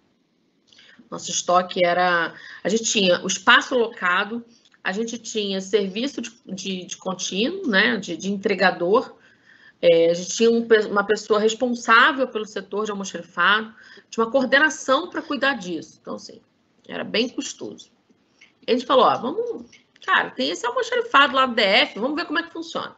Nosso estoque era... A gente tinha o espaço locado, a gente tinha serviço de, de, de contínuo, né, de, de entregador, é, a gente tinha um, uma pessoa responsável pelo setor de almoxarifado, tinha uma coordenação para cuidar disso. Então, assim, era bem custoso. E a gente falou, ó, vamos... Cara, tem esse almoxarifado lá do D F, vamos ver como é que funciona.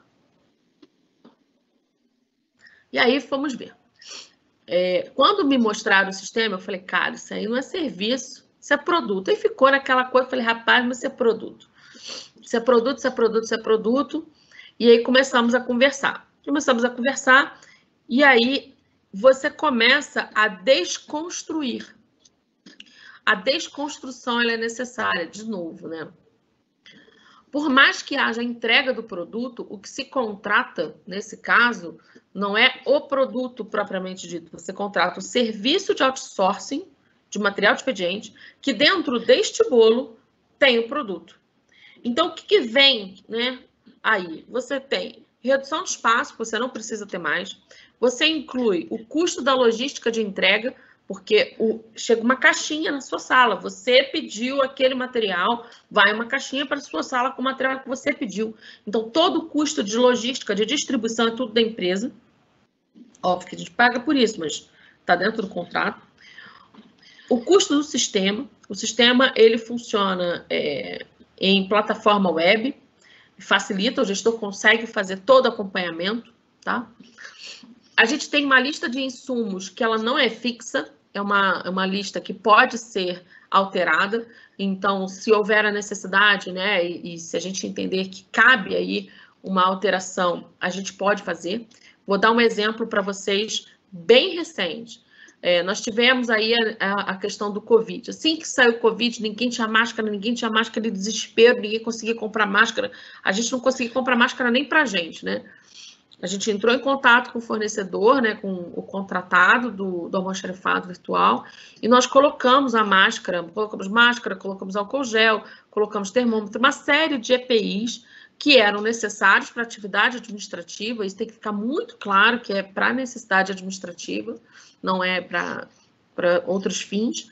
E aí, fomos ver. É, quando me mostraram o sistema, eu falei, cara, isso aí não é serviço, isso é produto. Aí ficou naquela coisa, eu falei, rapaz, mas isso é produto. Isso é produto, isso é produto, isso é produto. E aí começamos a conversar. Começamos a conversar e aí você começa a desconstruir. A desconstrução ela é necessária, de novo, né? Por mais que haja entrega do produto, o que se contrata, nesse caso, não é o produto propriamente dito. Você contrata o serviço de outsourcing de material de expediente, que dentro deste bolo tem o produto. Então, o que, que vem, né, aí? Você tem redução de espaço, você não precisa ter mais. Você inclui o custo da logística de entrega, porque o, chega uma caixinha na sua sala, você pediu aquele material, vai uma caixinha para a sua sala com o material que você pediu. Então, todo o custo de logística, de distribuição, é tudo da empresa. Óbvio que a gente paga por isso, mas está dentro do contrato. O custo do sistema, o sistema ele funciona é, em plataforma web, facilita, o gestor consegue fazer todo o acompanhamento, tá? A gente tem uma lista de insumos que ela não é fixa, é uma, é uma lista que pode ser alterada, então, se houver a necessidade, né, e, e se a gente entender que cabe aí uma alteração, a gente pode fazer. Vou dar um exemplo para vocês bem recente. É, nós tivemos aí a, a questão do Covid. Assim que saiu o Covid, ninguém tinha máscara, ninguém tinha máscara de desespero, ninguém conseguia comprar máscara. A gente não conseguia comprar máscara nem para a gente, né? A gente entrou em contato com o fornecedor, né, com o contratado do, do almoxarifado virtual, e nós colocamos a máscara, colocamos máscara, colocamos álcool gel, colocamos termômetro, uma série de E P Is que eram necessários para a atividade administrativa. Isso tem que ficar muito claro que é para necessidade administrativa, não é para outros fins.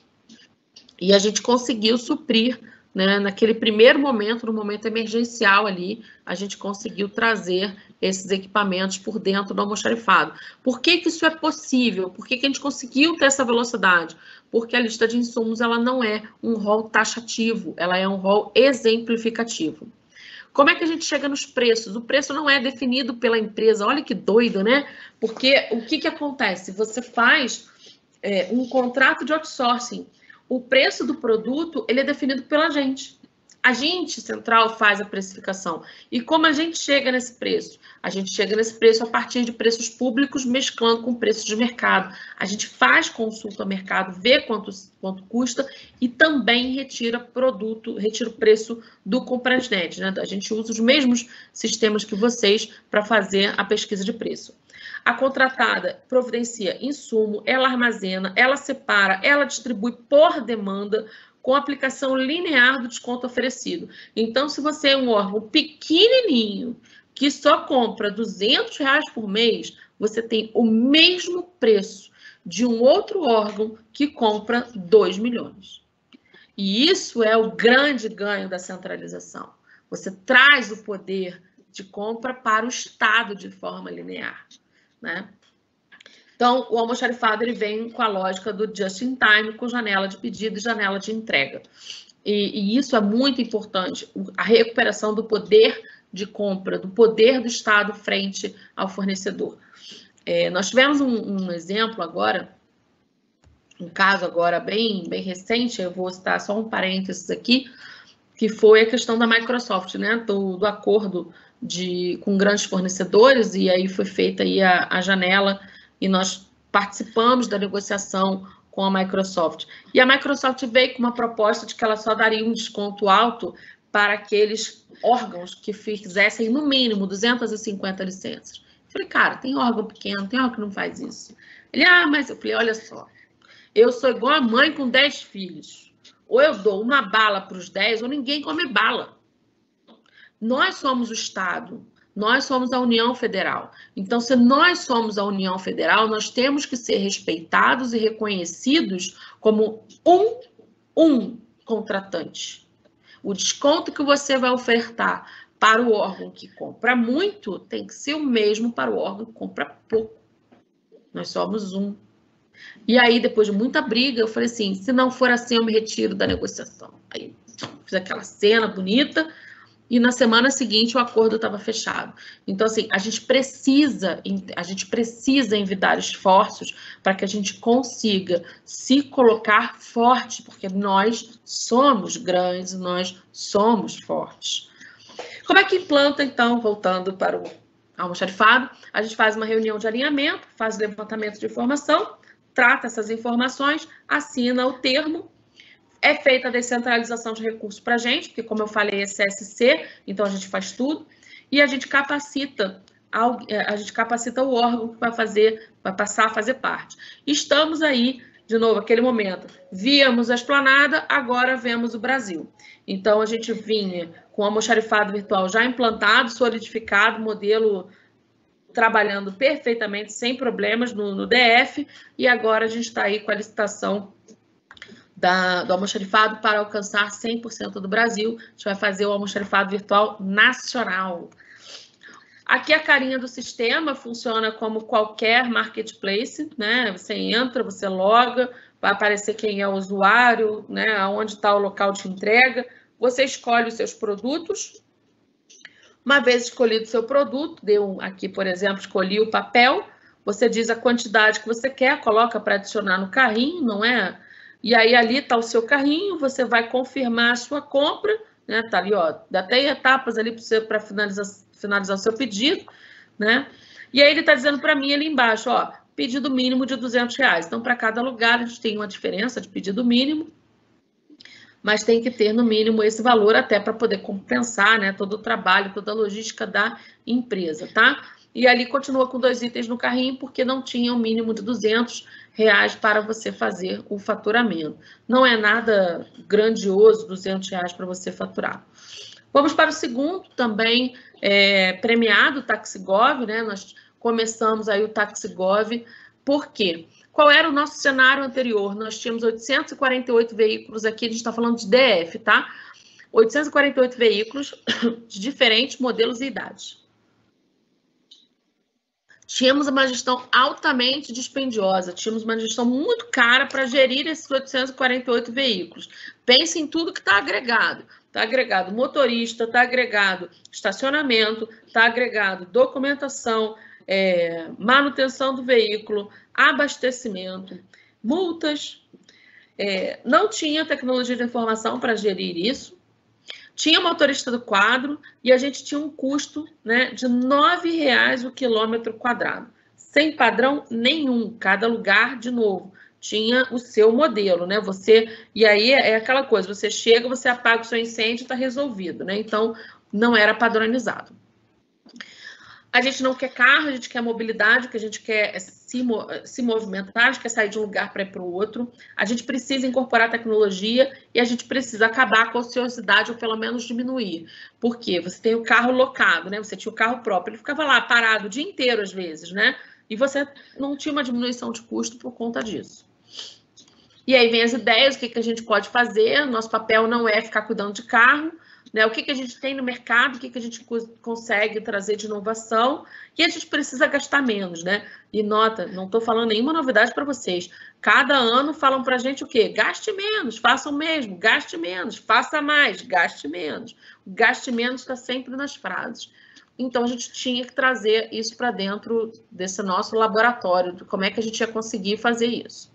E a gente conseguiu suprir, né, naquele primeiro momento, no momento emergencial ali, a gente conseguiu trazer esses equipamentos por dentro do almoxarifado. Por que que isso é possível? Por que que a gente conseguiu ter essa velocidade? Porque a lista de insumos ela não é um rol taxativo, ela é um rol exemplificativo. Como é que a gente chega nos preços? O preço não é definido pela empresa. Olha que doido, né? Porque o que que acontece? Você faz é, um contrato de outsourcing. O preço do produto ele é definido pela gente. A gente, central, faz a precificação. E como a gente chega nesse preço? A gente chega nesse preço a partir de preços públicos mesclando com preços de mercado. A gente faz consulta ao mercado, vê quanto, quanto custa e também retira produto, retira o preço do Comprasnet, né? A gente usa os mesmos sistemas que vocês para fazer a pesquisa de preço. A contratada providencia insumo, ela armazena, ela separa, ela distribui por demanda, com aplicação linear do desconto oferecido. Então, se você é um órgão pequenininho, que só compra duzentos reais por mês, você tem o mesmo preço de um outro órgão que compra dois milhões. E isso é o grande ganho da centralização. Você traz o poder de compra para o Estado de forma linear, né? Então, o almoxarifado ele vem com a lógica do just-in-time, com janela de pedido e janela de entrega. E, e isso é muito importante, a recuperação do poder de compra, do poder do Estado frente ao fornecedor. É, nós tivemos um, um exemplo agora, um caso agora bem, bem recente, eu vou citar só um parênteses aqui, que foi a questão da Microsoft, né, do, do acordo de, com grandes fornecedores, e aí foi feita aí a, a janela e nós participamos da negociação com a Microsoft. E a Microsoft veio com uma proposta de que ela só daria um desconto alto para aqueles órgãos que fizessem, no mínimo, duzentas e cinquenta licenças. Eu falei, cara, tem órgão pequeno, tem órgão que não faz isso. Ele, ah, mas eu falei, olha só, eu sou igual a mãe com dez filhos. Ou eu dou uma bala para os dez, ou ninguém come bala. Nós somos o Estado. Nós somos a União Federal. Então, se nós somos a União Federal, nós temos que ser respeitados e reconhecidos como um, um contratante. O desconto que você vai ofertar para o órgão que compra muito tem que ser o mesmo para o órgão que compra pouco. Nós somos um. E aí, depois de muita briga, eu falei assim, se não for assim, eu me retiro da negociação. Aí, fiz aquela cena bonita, e na semana seguinte o acordo estava fechado. Então, assim, a gente precisa, a gente precisa envidar esforços para que a gente consiga se colocar forte, porque nós somos grandes, nós somos fortes. Como é que implanta, então, voltando para o almoxarifado? A gente faz uma reunião de alinhamento, faz levantamento de informação, trata essas informações, assina o termo. É feita a descentralização de recursos para a gente, porque, como eu falei, é C S C, então a gente faz tudo, e a gente capacita, a gente capacita o órgão que vai fazer, vai passar a fazer parte. Estamos aí, de novo, aquele momento, víamos a Esplanada, agora vemos o Brasil. Então, a gente vinha com o almoxarifado virtual já implantado, solidificado, modelo trabalhando perfeitamente, sem problemas no, no D F, e agora a gente está aí com a licitação Da, do almoxarifado para alcançar cem por cento do Brasil. A gente vai fazer o almoxarifado virtual nacional. Aqui a carinha do sistema funciona como qualquer marketplace, né? Você entra, você loga, vai aparecer quem é o usuário, né? Onde está o local de entrega. Você escolhe os seus produtos. Uma vez escolhido o seu produto, deu aqui, por exemplo, escolhi o papel, você diz a quantidade que você quer, coloca para adicionar no carrinho, não é? E aí, ali está o seu carrinho, você vai confirmar a sua compra, né? Tá ali, ó, dá até etapas ali para você para finalizar, finalizar o seu pedido, né? E aí ele está dizendo para mim ali embaixo, ó, pedido mínimo de duzentos reais. Então, para cada lugar, a gente tem uma diferença de pedido mínimo, mas tem que ter, no mínimo, esse valor até para poder compensar, né, todo o trabalho, toda a logística da empresa, tá? E ali continua com dois itens no carrinho, porque não tinha um mínimo de duzentos reais para você fazer o faturamento. Não é nada grandioso, duzentos reais para você faturar. Vamos para o segundo, também é, premiado, TaxiGov, né? Nós começamos aí o TaxiGov, por quê? Qual era o nosso cenário anterior? Nós tínhamos oitocentos e quarenta e oito veículos aqui, a gente está falando de D F, tá? oitocentos e quarenta e oito veículos de diferentes modelos e idades. Tínhamos uma gestão altamente dispendiosa, tínhamos uma gestão muito cara para gerir esses oitocentos e quarenta e oito veículos. Pense em tudo que está agregado. Está agregado motorista, está agregado estacionamento, está agregado documentação, é, manutenção do veículo, abastecimento, multas. É, não tinha tecnologia de informação para gerir isso. Tinha motorista do quadro e a gente tinha um custo, né, de nove reais o quilômetro quadrado, sem padrão nenhum, cada lugar, de novo, tinha o seu modelo, né? Você, e aí é aquela coisa, você chega, você apaga o seu incêndio, está resolvido, né? Então, não era padronizado. A gente não quer carro, a gente quer mobilidade, o que a gente quer é se, se movimentar, a gente quer sair de um lugar para ir para o outro. A gente precisa incorporar tecnologia e a gente precisa acabar com a ociosidade ou pelo menos diminuir. Por quê? Você tem o carro locado, né? Você tinha o carro próprio, ele ficava lá parado o dia inteiro às vezes, né? E você não tinha uma diminuição de custo por conta disso. E aí vem as ideias, o que, que a gente pode fazer. Nosso papel não é ficar cuidando de carro, né? O que, que a gente tem no mercado, o que, que a gente consegue trazer de inovação, e a gente precisa gastar menos, né? E nota, não estou falando nenhuma novidade para vocês. Cada ano falam para a gente o quê? Gaste menos, faça o mesmo, gaste menos, faça mais, gaste menos. O gaste menos está sempre nas frases. Então, a gente tinha que trazer isso para dentro desse nosso laboratório, de como é que a gente ia conseguir fazer isso.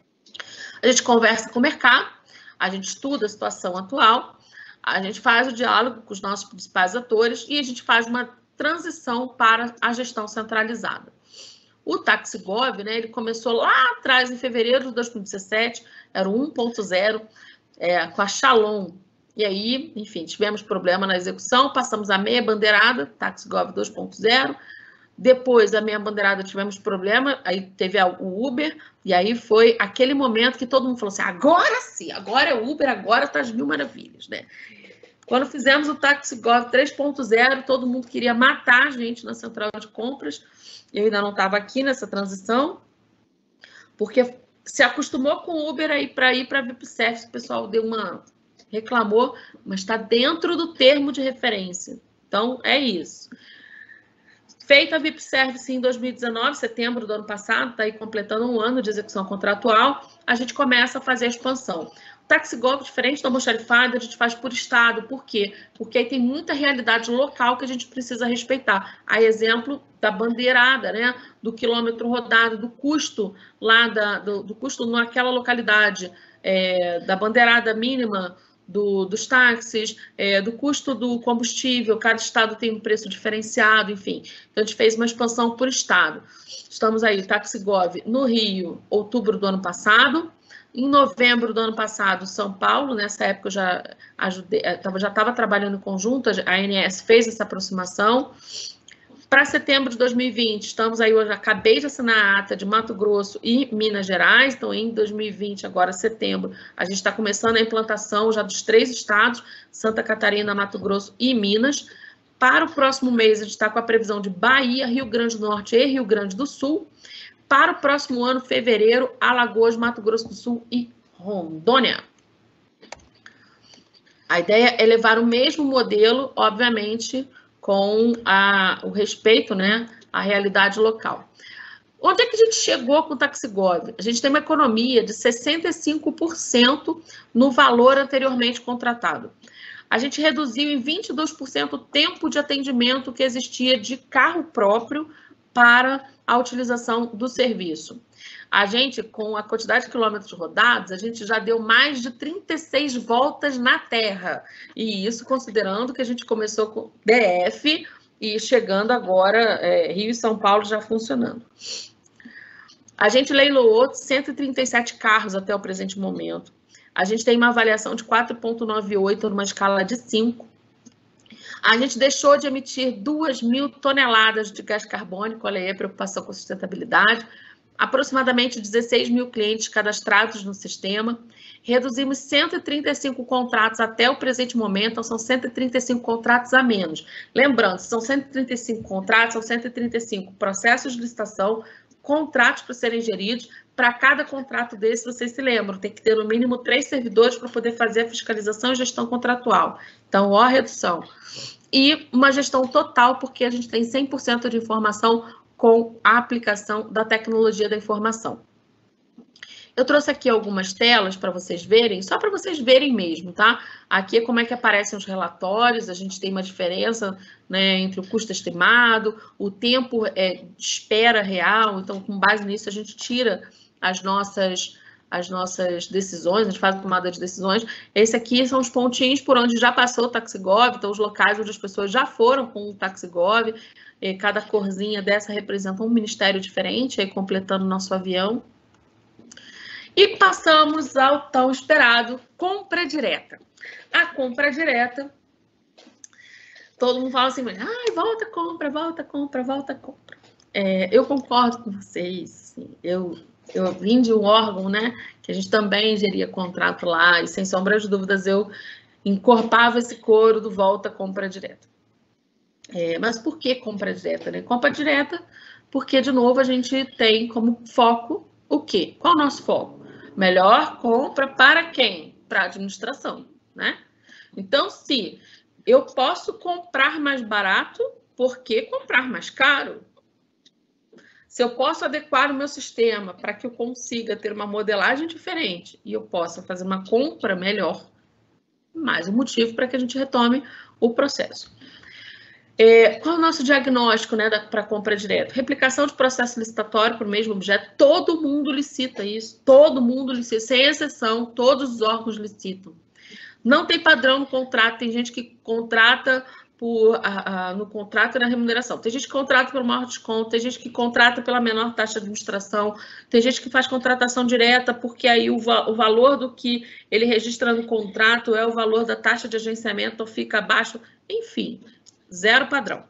A gente conversa com o mercado, a gente estuda a situação atual, a gente faz o diálogo com os nossos principais atores e a gente faz uma transição para a gestão centralizada. O TaxiGov, né, ele começou lá atrás, em fevereiro de dois mil e dezessete, era o um ponto zero, é, com a Shalom. E aí, enfim, tivemos problema na execução, passamos a meia bandeirada, TaxiGov dois ponto zero. Depois, a meia bandeirada, tivemos problema, aí teve o Uber, e aí foi aquele momento que todo mundo falou assim, agora sim, agora é Uber, agora tá as mil maravilhas, né? Quando fizemos o TaxiGov três ponto zero, todo mundo queria matar a gente na central de compras, eu ainda não estava aqui nessa transição, porque se acostumou com o Uber aí para ir para a VIPService, o pessoal deu uma... reclamou, mas está dentro do termo de referência. Então, é isso. Feita a VIPService em dois mil e dezenove, setembro do ano passado, está aí completando um ano de execução contratual, a gente começa a fazer a expansão. O TaxiGov, diferente do almoxarifado, a gente faz por estado. Por quê? Porque aí tem muita realidade local que a gente precisa respeitar. A exemplo da bandeirada, né? Do quilômetro rodado, do custo lá, da, do, do custo naquela localidade, é, da bandeirada mínima, Do, dos táxis, é, do custo do combustível, cada estado tem um preço diferenciado, enfim. Então, a gente fez uma expansão por estado. Estamos aí, TaxiGov, no Rio, outubro do ano passado. Em novembro do ano passado, São Paulo, nessa época eu já ajudei, já estava trabalhando em conjunto, a A N S fez essa aproximação. Para setembro de dois mil e vinte, estamos aí, hoje acabei de assinar a ata de Mato Grosso e Minas Gerais, então em dois mil e vinte, agora setembro, a gente está começando a implantação já dos três estados, Santa Catarina, Mato Grosso e Minas. Para o próximo mês, a gente está com a previsão de Bahia, Rio Grande do Norte e Rio Grande do Sul. Para o próximo ano, fevereiro, Alagoas, Mato Grosso do Sul e Rondônia. A ideia é levar o mesmo modelo, obviamente, com a, o respeito, né, à realidade local. Onde é que a gente chegou com o TaxiGov? A gente tem uma economia de sessenta e cinco por cento no valor anteriormente contratado. A gente reduziu em vinte e dois por cento o tempo de atendimento que existia de carro próprio para a utilização do serviço. A gente, com a quantidade de quilômetros rodados, a gente já deu mais de trinta e seis voltas na Terra. E isso considerando que a gente começou com D F e chegando agora, é, Rio e São Paulo já funcionando. A gente leiloou cento e trinta e sete carros até o presente momento. A gente tem uma avaliação de quatro vírgula noventa e oito numa escala de cinco. A gente deixou de emitir duas mil toneladas de gás carbônico, olha aí a preocupação com a sustentabilidade. Aproximadamente dezesseis mil clientes cadastrados no sistema. Reduzimos cento e trinta e cinco contratos até o presente momento, então são cento e trinta e cinco contratos a menos. Lembrando, são cento e trinta e cinco contratos, são cento e trinta e cinco processos de licitação, contratos para serem geridos. Para cada contrato desse, vocês se lembram, tem que ter no mínimo três servidores para poder fazer a fiscalização e gestão contratual. Então, ó, redução. E uma gestão total, porque a gente tem cem por cento de informação com a aplicação da tecnologia da informação. Eu trouxe aqui algumas telas para vocês verem, só para vocês verem mesmo, tá? Aqui é como é que aparecem os relatórios, a gente tem uma diferença, né, entre o custo estimado, o tempo é, de espera real, então com base nisso a gente tira as nossas, as nossas decisões, a gente faz a tomada de decisões. Esse aqui são os pontinhos por onde já passou o TaxiGov, então os locais onde as pessoas já foram com o TaxiGov, e cada corzinha dessa representa um ministério diferente, aí completando o nosso avião. E passamos ao tão esperado compra direta. A compra direta, todo mundo fala assim, ai, volta compra, volta compra, volta compra. É, eu concordo com vocês, assim, eu, eu vim de um órgão, né, que a gente também geria contrato lá, e sem sombra de dúvidas eu encorpava esse coro do volta compra direta. É, mas por que compra direta, né? Compra direta porque, de novo, a gente tem como foco o quê? Qual é o nosso foco? Melhor compra para quem? Para a administração, né? Então, se eu posso comprar mais barato, por que comprar mais caro? Se eu posso adequar o meu sistema para que eu consiga ter uma modelagem diferente e eu possa fazer uma compra melhor, mais um motivo para que a gente retome o processo. É, qual é o nosso diagnóstico, né, para compra direta? Replicação de processo licitatório para o mesmo objeto. Todo mundo licita isso. Todo mundo licita. Sem exceção, todos os órgãos licitam. Não tem padrão no contrato. Tem gente que contrata por, a, a, no contrato e na remuneração. Tem gente que contrata pelo maior desconto. Tem gente que contrata pela menor taxa de administração. Tem gente que faz contratação direta porque aí o, o valor do que ele registra no contrato é o valor da taxa de agenciamento, então fica abaixo. Enfim. Zero padrão.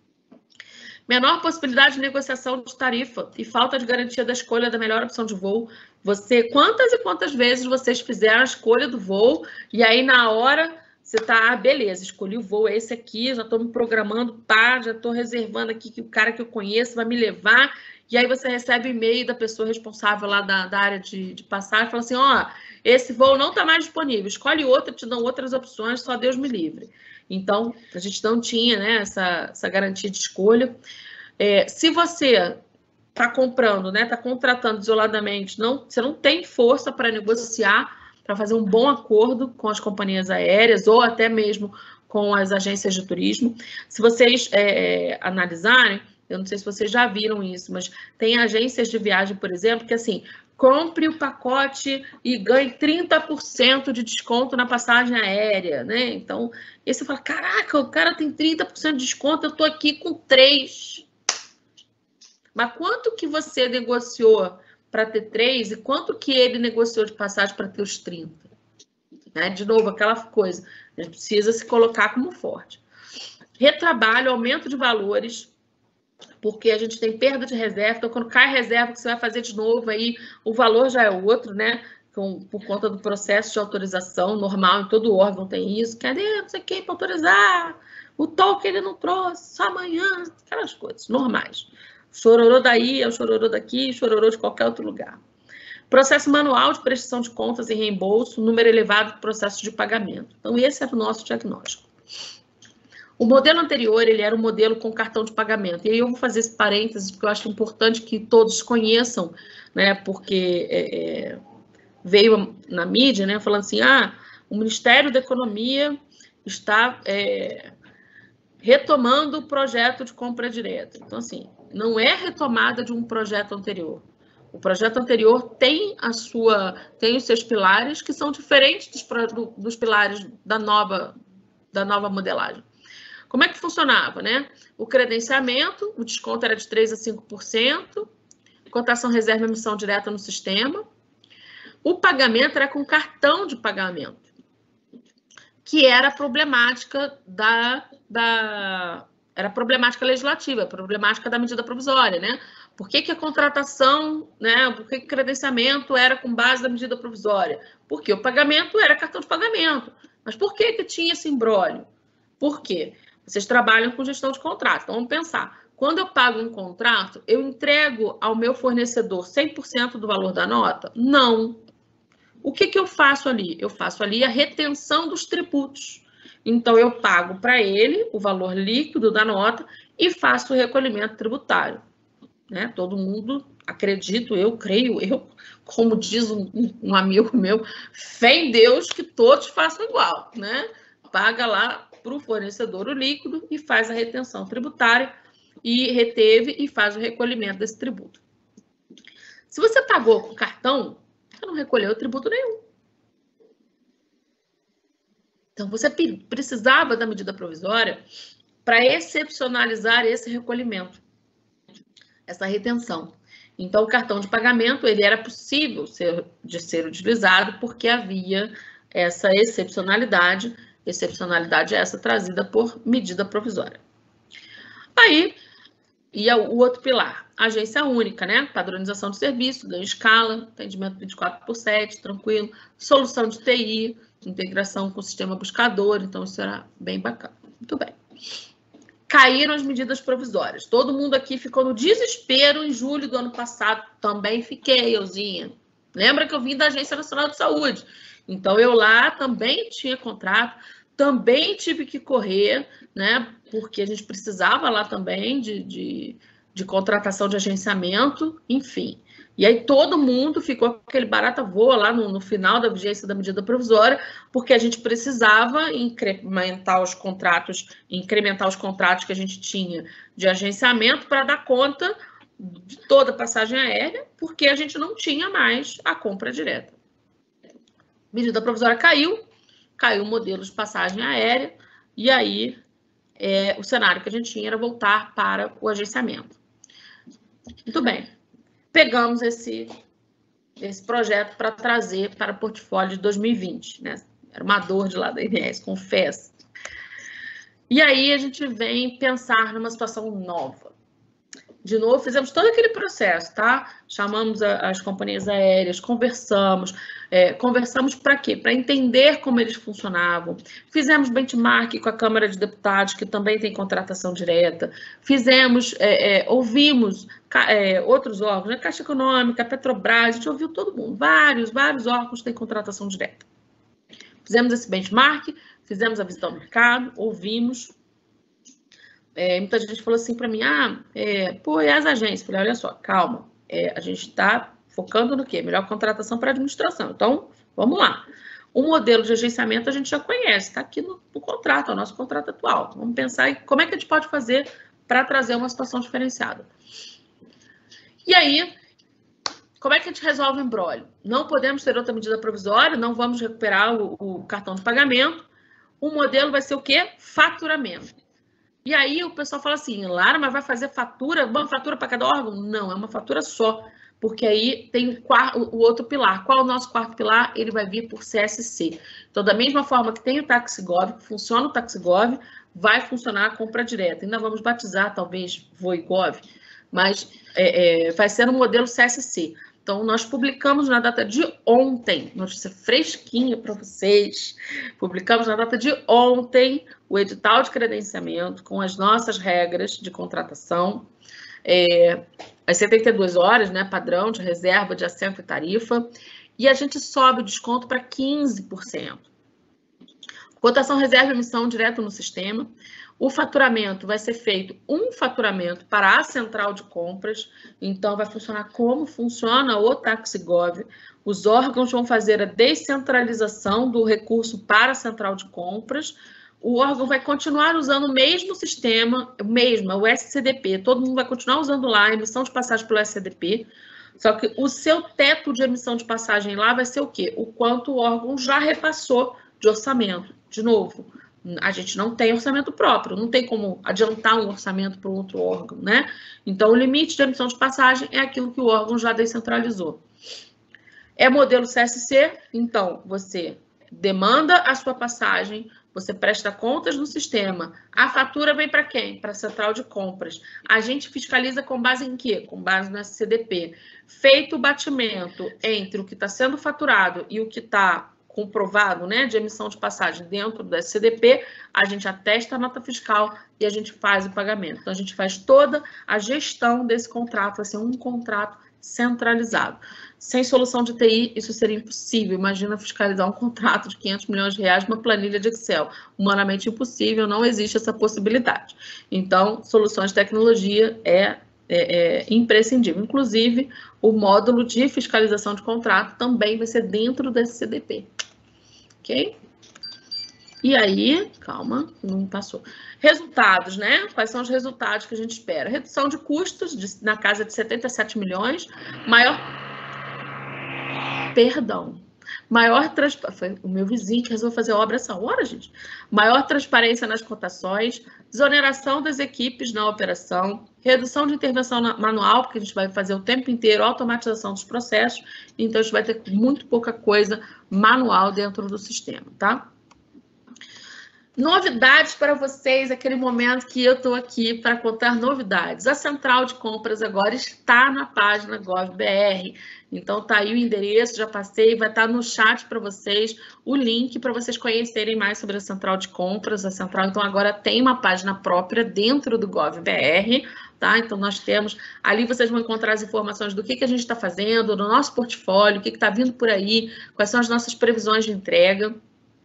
Menor possibilidade de negociação de tarifa e falta de garantia da escolha da melhor opção de voo. Você, quantas e quantas vezes vocês fizeram a escolha do voo e aí na hora você tá, ah, beleza, escolhi o voo, é esse aqui, já estou me programando, tá, já estou reservando aqui que o cara que eu conheço vai me levar, e aí você recebe e-mail da pessoa responsável lá da, da área de, de passagem, fala assim, ó, esse voo não está mais disponível, escolhe outro, te dão outras opções, só Deus me livre. Então, a gente não tinha, né, essa, essa garantia de escolha. É, se você está comprando, né, está contratando isoladamente, não, você não tem força para negociar, para fazer um bom acordo com as companhias aéreas ou até mesmo com as agências de turismo. Se vocês é, analisarem, eu não sei se vocês já viram isso, mas tem agências de viagem, por exemplo, que assim, compre o pacote e ganhe trinta por cento de desconto na passagem aérea, né? Então, aí você fala, caraca, o cara tem trinta por cento de desconto, eu tô aqui com três. Mas quanto que você negociou para ter três e quanto que ele negociou de passagem para ter os trinta? Né? De novo, aquela coisa, a gente precisa se colocar como forte. Retrabalho, aumento de valores, porque a gente tem perda de reserva, então quando cai reserva que você vai fazer de novo, aí o valor já é outro, né? Com, por conta do processo de autorização normal, em todo órgão tem isso, cadê, não sei quem para autorizar, o token ele não trouxe, só amanhã, aquelas coisas normais. Chororô daí, é o chororô daqui, chororô de qualquer outro lugar. Processo manual de prestação de contas e reembolso, número elevado de processo de pagamento. Então, esse era o nosso diagnóstico. O modelo anterior, ele era um modelo com cartão de pagamento. E aí eu vou fazer esse parênteses, porque eu acho importante que todos conheçam, né? Porque é, é, veio na mídia, né? Falando assim, ah, o Ministério da Economia está é, retomando o projeto de compra direta. Então, assim, não é retomada de um projeto anterior. O projeto anterior tem a sua, tem os seus pilares, que são diferentes dos, dos pilares da nova, da nova modelagem. Como é que funcionava, né? O credenciamento, o desconto era de três a cinco por cento. cotação reserva e emissão direta no sistema. O pagamento era com cartão de pagamento, que era problemática da, da era problemática legislativa, problemática da medida provisória, né? Por que que a contratação, né? Por que que o credenciamento era com base na medida provisória? Porque o pagamento era cartão de pagamento. Mas por que que tinha esse imbróglio? Por quê? Vocês trabalham com gestão de contrato. Então, vamos pensar. Quando eu pago um contrato, eu entrego ao meu fornecedor cem por cento do valor da nota? Não. O que que eu faço ali? Eu faço ali a retenção dos tributos. Então, eu pago para ele o valor líquido da nota e faço o recolhimento tributário. Né? Todo mundo, acredito eu, creio eu, como diz um, um amigo meu, fé em Deus que todos façam igual. Né? Paga lá para o fornecedor o líquido e faz a retenção tributária e reteve e faz o recolhimento desse tributo. Se você pagou com cartão, você não recolheu tributo nenhum. Então, você precisava da medida provisória para excepcionalizar esse recolhimento, essa retenção. Então, o cartão de pagamento ele era possível ser, de ser utilizado porque havia essa excepcionalidade, excepcionalidade essa trazida por medida provisória. Aí, e o outro pilar, agência única, né? Padronização de serviço, ganho escala, atendimento vinte e quatro por sete, tranquilo, solução de T I, integração com o sistema buscador, então isso era bem bacana. Muito bem. Caíram as medidas provisórias. Todo mundo aqui ficou no desespero em julho do ano passado. Também fiquei, euzinha. Lembra que eu vim da Agência Nacional de Saúde? Então, eu lá também tinha contrato, também tive que correr, né? Porque a gente precisava lá também de, de, de contratação de agenciamento, enfim. E aí todo mundo ficou aquele barata voa lá no, no final da vigência da medida provisória, porque a gente precisava incrementar os contratos, incrementar os contratos que a gente tinha de agenciamento para dar conta de toda a passagem aérea, porque a gente não tinha mais a compra direta. A medida provisória caiu, caiu o modelo de passagem aérea, e aí é, o cenário que a gente tinha era voltar para o agenciamento. Muito bem. Pegamos esse, esse projeto para trazer para o portfólio de dois mil e vinte. Né? Era uma dor de lá da I N S, confesso. E aí a gente vem pensar numa situação nova. De novo, fizemos todo aquele processo, tá? Chamamos a, as companhias aéreas, conversamos. É, conversamos para quê? Para entender como eles funcionavam. Fizemos benchmark com a Câmara de Deputados, que também tem contratação direta. Fizemos, é, é, ouvimos é, outros órgãos, né? Caixa Econômica, Petrobras, a gente ouviu todo mundo. Vários, vários órgãos têm contratação direta. Fizemos esse benchmark, fizemos a visita ao mercado, ouvimos. É, muita gente falou assim para mim, ah, é, pô, e as agências? Eu falei, olha só, calma, é, a gente está focando no quê? Melhor contratação para administração. Então, vamos lá. O modelo de agenciamento a gente já conhece, está aqui no, no contrato, é o nosso contrato atual. Vamos pensar em como é que a gente pode fazer para trazer uma situação diferenciada. E aí, como é que a gente resolve o imbróglio? Não podemos ter outra medida provisória, não vamos recuperar o, o cartão de pagamento. O modelo vai ser o quê? Faturamento. E aí o pessoal fala assim, Lara, mas vai fazer fatura, uma fatura para cada órgão? Não, é uma fatura só, porque aí tem o, quarto, o outro pilar. Qual é o nosso quarto pilar? Ele vai vir por C S C. Então, da mesma forma que tem o Taxigov, funciona o Taxigov, vai funcionar a compra direta. Ainda vamos batizar, talvez, Voigov, mas é, é, vai ser no modelo C S C. Então, nós publicamos na data de ontem, notícia fresquinha para vocês, publicamos na data de ontem o edital de credenciamento com as nossas regras de contratação, é, as setenta e duas horas, né, padrão de reserva de assento e tarifa, e a gente sobe o desconto para quinze por cento. Cotação reserva e emissão direto no sistema. O faturamento vai ser feito um faturamento para a central de compras, então vai funcionar como funciona o Taxigov. Os órgãos vão fazer a descentralização do recurso para a central de compras. O órgão vai continuar usando o mesmo sistema, o mesmo, o S C D P. Todo mundo vai continuar usando lá a emissão de passagem pelo S C D P, só que o seu teto de emissão de passagem lá vai ser o quê? O quanto o órgão já repassou de orçamento. De novo, A gente não tem orçamento próprio, não tem como adiantar um orçamento para outro órgão, né? Então, o limite de emissão de passagem é aquilo que o órgão já descentralizou. É modelo C S C, então, você demanda a sua passagem, você presta contas no sistema. A fatura vem para quem? Para a central de compras. A gente fiscaliza com base em quê? Com base no S C D P. Feito o batimento entre o que está sendo faturado e o que está comprovado, né, de emissão de passagem dentro do S C D P, a gente atesta a nota fiscal e a gente faz o pagamento. Então, a gente faz toda a gestão desse contrato, vai ser um contrato centralizado. Sem solução de T I, isso seria impossível. Imagina fiscalizar um contrato de quinhentos milhões de reais numa planilha de Excel. Humanamente impossível, não existe essa possibilidade. Então, soluções de tecnologia é, é, é imprescindível. Inclusive, o módulo de fiscalização de contrato também vai ser dentro do S C D P. Ok? E aí, calma, não passou. Resultados, né? Quais são os resultados que a gente espera? Redução de custos de, na casa de setenta e sete milhões, maior... Perdão. Maior transparência... Foi o meu vizinho que resolveu fazer obra essa hora, gente. Maior transparência nas cotações, desoneração das equipes na operação, redução de intervenção manual, porque a gente vai fazer o tempo inteiro, automatização dos processos, então a gente vai ter muito pouca coisa manual dentro do sistema, tá? Novidades para vocês, aquele momento que eu estou aqui para contar novidades. A central de compras agora está na página Gov.br, então tá aí o endereço, já passei, vai estar no chat para vocês o link para vocês conhecerem mais sobre a central de compras. A central, então, agora tem uma página própria dentro do Gov.br, tá? Então, nós temos, ali vocês vão encontrar as informações do que, que a gente está fazendo, do nosso portfólio, o que está vindo por aí, quais são as nossas previsões de entrega.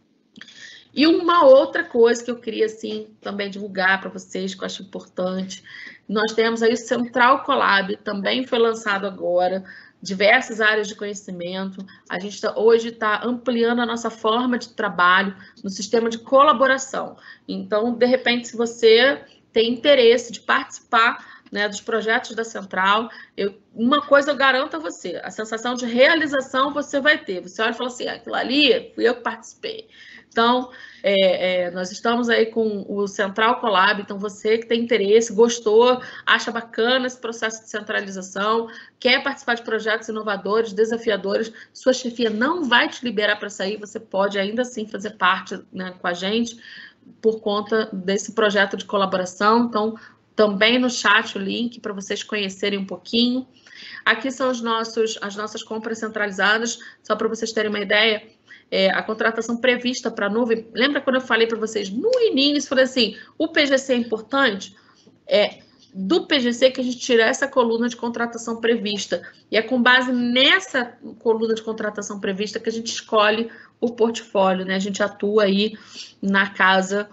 E uma outra coisa que eu queria, assim, também divulgar para vocês, que eu acho importante, nós temos aí o Central Colab, também foi lançado agora, diversas áreas de conhecimento. A gente tá, hoje está ampliando a nossa forma de trabalho no sistema de colaboração. Então, de repente, se você tem interesse de participar, né, dos projetos da Central, eu, uma coisa eu garanto a você, a sensação de realização você vai ter. Você olha e fala assim, aquilo ali, fui eu que participei. Então, é, é, nós estamos aí com o Central Colab, então você que tem interesse, gostou, acha bacana esse processo de centralização, quer participar de projetos inovadores, desafiadores, sua chefia não vai te liberar para sair, você pode ainda assim fazer parte, né, com a gente, por conta desse projeto de colaboração. Então, também no chat o link para vocês conhecerem um pouquinho. Aqui são os nossos, as nossas compras centralizadas, só para vocês terem uma ideia. É, a contratação prevista para a nuvem, lembra quando eu falei para vocês no início, falei assim, o P G C é importante? É do P G C que a gente tira essa coluna de contratação prevista, e é com base nessa coluna de contratação prevista que a gente escolhe o portfólio, né? A gente atua aí na casa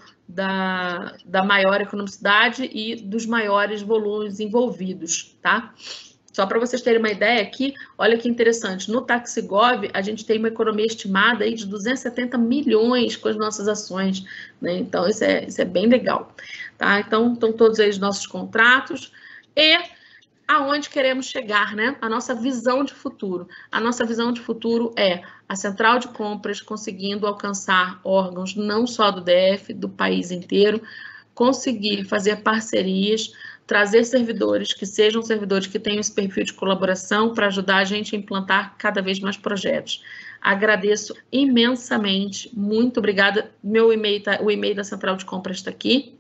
da, da maior economicidade e dos maiores volumes envolvidos, tá? Só para vocês terem uma ideia aqui, olha que interessante, no Taxigov a gente tem uma economia estimada aí de duzentos e setenta milhões com as nossas ações, né? Então isso é, isso é bem legal, tá? Então estão todos aí os nossos contratos e aonde queremos chegar, né? A nossa visão de futuro. A nossa visão de futuro é a central de compras conseguindo alcançar órgãos não só do D F, do país inteiro, conseguir fazer parcerias, trazer servidores que sejam servidores que tenham esse perfil de colaboração para ajudar a gente a implantar cada vez mais projetos. Agradeço imensamente, muito obrigada. Meu e-mail tá, o e-mail da Central de Compras está aqui.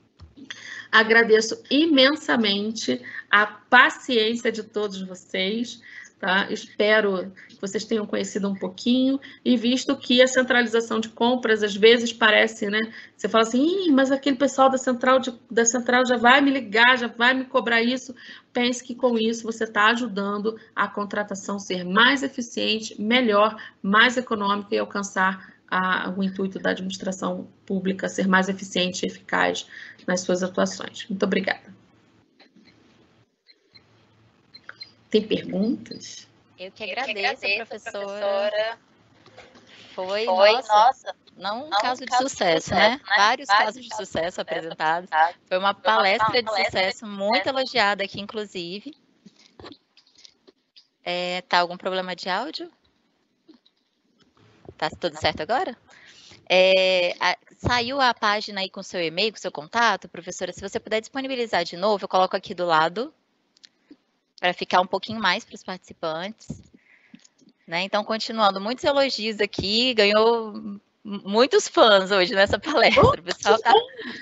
Agradeço imensamente a paciência de todos vocês, tá? Espero que vocês tenham conhecido um pouquinho e visto que a centralização de compras às vezes parece, né? Você fala assim, mas aquele pessoal da central, de, da central já vai me ligar, já vai me cobrar isso. Pense que com isso você está ajudando a contratação ser mais eficiente, melhor, mais econômica e alcançar a, o intuito da administração pública ser mais eficiente e eficaz nas suas atuações. Muito obrigada. Tem perguntas? Eu que agradeço, Eu que agradeço professora. professora. Foi, Foi, nossa, nossa, não um não caso um de caso sucesso, de né? sucesso, né? Vários, Vários casos de casos de sucesso sucesso apresentados. apresentados. Foi uma Foi uma palestra de palestra de sucesso muito elogiada aqui, inclusive. É, tá algum problema de áudio? Tá tudo certo agora? É, a, saiu a página aí com seu e-mail, com seu contato, professora? Se você puder disponibilizar de novo, eu coloco aqui do lado, para ficar um pouquinho mais para os participantes. Né? Então, continuando, muitos elogios aqui, ganhou muitos fãs hoje nessa palestra. O pessoal tá...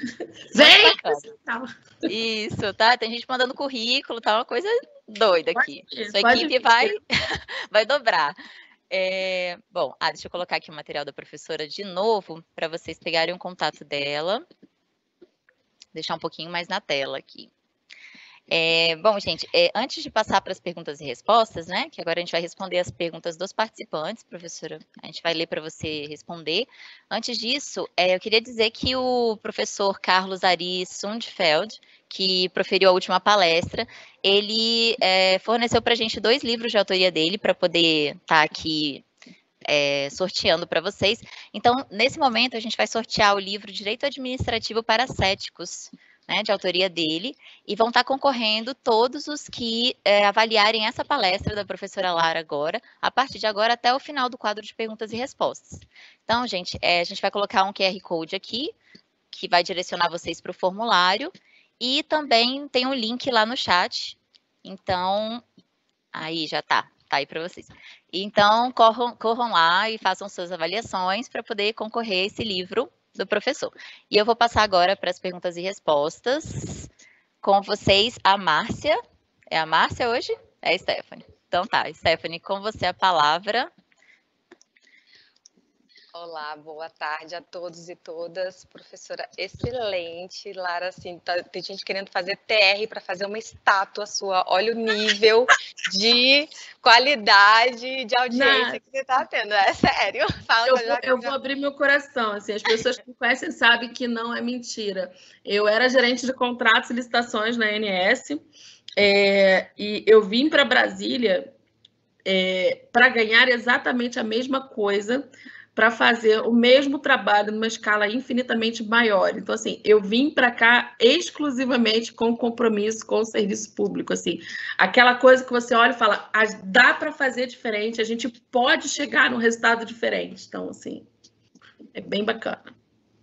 Vem! Isso, tá? Tem gente mandando currículo, tá uma coisa doida aqui. Ir, Sua equipe vai, vai dobrar. É, bom, ah, deixa eu colocar aqui o material da professora de novo, para vocês pegarem o contato dela. Deixar um pouquinho mais na tela aqui. É, bom, gente, é, antes de passar para as perguntas e respostas, né, que agora a gente vai responder as perguntas dos participantes, professora, a gente vai ler para você responder. Antes disso, é, eu queria dizer que o professor Carlos Ari Sundfeld, que proferiu a última palestra, ele é, forneceu para a gente dois livros de autoria dele para poder estar tá aqui é, sorteando para vocês. Então, nesse momento, a gente vai sortear o livro Direito Administrativo para Céticos, né, de autoria dele, e vão estar concorrendo todos os que é, avaliarem essa palestra da professora Lara agora, a partir de agora até o final do quadro de perguntas e respostas. Então, gente, é, a gente vai colocar um Q R Code aqui, que vai direcionar vocês para o formulário, e também tem um link lá no chat, então, aí já tá, tá aí para vocês. Então, corram, corram lá e façam suas avaliações para poder concorrer a esse livro do professor. E eu vou passar agora para as perguntas e respostas com vocês, a Márcia. É a Márcia hoje? É a Stephanie. Então tá, Stephanie, com você a palavra. Olá, boa tarde a todos e todas. Professora excelente, Lara, assim, tá, tem gente querendo fazer T R para fazer uma estátua sua. Olha o nível de qualidade de audiência não. que você está tendo, é sério. Fala eu, vou, eu vou abrir meu coração, assim, as pessoas que me conhecem sabem que não é mentira. Eu era gerente de contratos e licitações na A N S, é, e eu vim para Brasília é, para ganhar exatamente a mesma coisa, para fazer o mesmo trabalho numa escala infinitamente maior. Então, assim, eu vim para cá exclusivamente com compromisso com o serviço público, assim, aquela coisa que você olha e fala, ah, dá para fazer diferente, a gente pode chegar num resultado diferente. Então, assim, é bem bacana.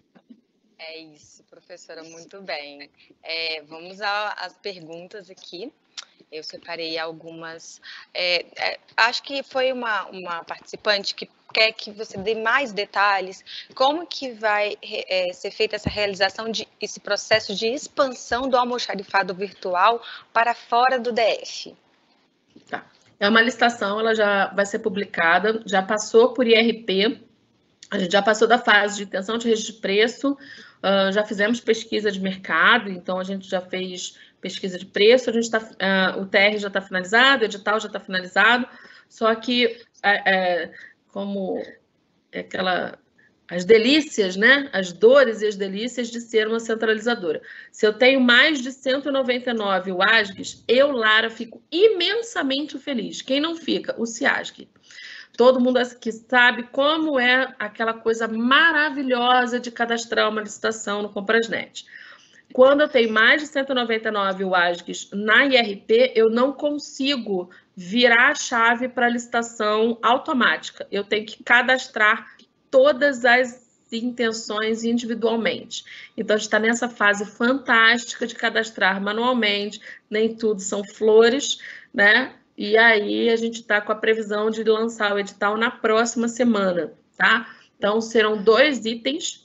É isso, professora, muito bem. É, vamos às perguntas aqui. Eu separei algumas. É, é, acho que foi uma, uma participante que quer que você dê mais detalhes. Como que vai é, ser feita essa realização, de, esse processo de expansão do almoxarifado virtual para fora do D F? Tá. É uma licitação, ela já vai ser publicada, já passou por I R P, a gente já passou da fase de intenção de registro de preço, uh, já fizemos pesquisa de mercado, então a gente já fez pesquisa de preço, a gente tá, uh, o T R já está finalizado, o edital já está finalizado, só que é, é, como é aquela, as delícias, né? As dores e as delícias de ser uma centralizadora. Se eu tenho mais de cento e noventa e nove U A S Gs, eu, Lara, fico imensamente feliz. Quem não fica? O CIASG. Todo mundo que sabe como é aquela coisa maravilhosa de cadastrar uma licitação no Comprasnet. Quando eu tenho mais de cento e noventa e nove U A S Gs na I R P, eu não consigo virar a chave para a licitação automática. Eu tenho que cadastrar todas as intenções individualmente. Então, a gente está nessa fase fantástica de cadastrar manualmente, nem tudo são flores, né? E aí, a gente está com a previsão de lançar o edital na próxima semana, tá? Então, serão dois itens.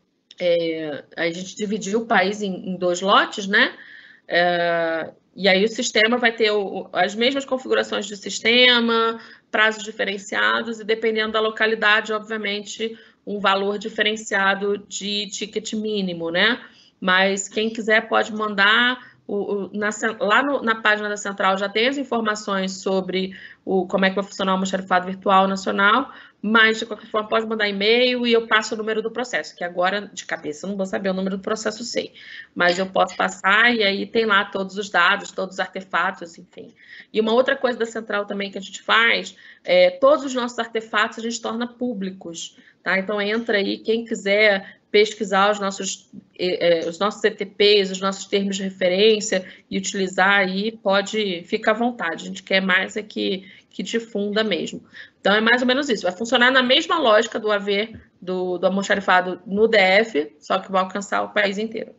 É, a gente dividiu o país em, em dois lotes, né? É, e aí o sistema vai ter o, as mesmas configurações de sistema, prazos diferenciados e, dependendo da localidade, obviamente, um valor diferenciado de ticket mínimo, né? Mas quem quiser pode mandar, o, o, na, lá no, na página da Central já tem as informações sobre o, como é que vai funcionar o almoxarifado virtual nacional, mas, de qualquer forma, pode mandar e-mail e eu passo o número do processo, que agora, de cabeça, eu não vou saber o número do processo, sei. Mas eu posso passar e aí tem lá todos os dados, todos os artefatos, enfim. E uma outra coisa da Central também que a gente faz, é, todos os nossos artefatos a gente torna públicos, tá? Então, entra aí, quem quiser pesquisar os nossos é, os nossos E T Ps, os nossos termos de referência e utilizar aí, pode, fica à vontade. A gente quer mais é que, que difunda mesmo. Então, é mais ou menos isso. Vai funcionar na mesma lógica do A V, do, do almoxarifado no D F, só que vai alcançar o país inteiro.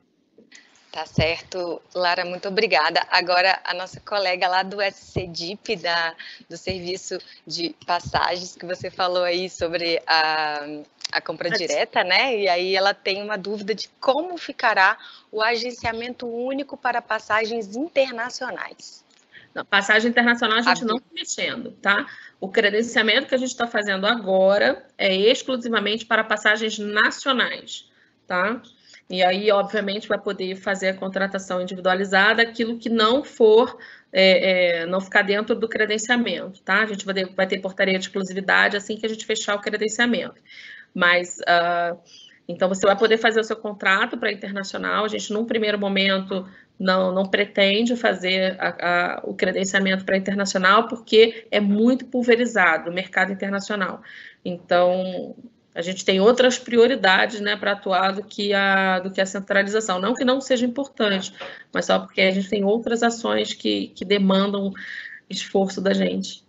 Tá certo, Lara, muito obrigada. Agora, a nossa colega lá do S C D I P, da, do Serviço de Passagens, que você falou aí sobre a, a compra direta, né? E aí ela tem uma dúvida de como ficará o agenciamento único para passagens internacionais. Não, passagem internacional a gente a... não está mexendo, tá? O credenciamento que a gente está fazendo agora é exclusivamente para passagens nacionais, tá? E aí, obviamente, vai poder fazer a contratação individualizada, aquilo que não for, é, é, não ficar dentro do credenciamento, tá? A gente vai ter, vai ter portaria de exclusividade assim que a gente fechar o credenciamento. Mas, uh, então, você vai poder fazer o seu contrato para internacional. A gente, num primeiro momento, não, não pretende fazer a, a, o credenciamento para internacional, porque é muito pulverizado o mercado internacional. Então, a gente tem outras prioridades, né, para atuar do que, a, do que a centralização. Não que não seja importante, mas só porque a gente tem outras ações que, que demandam esforço da gente.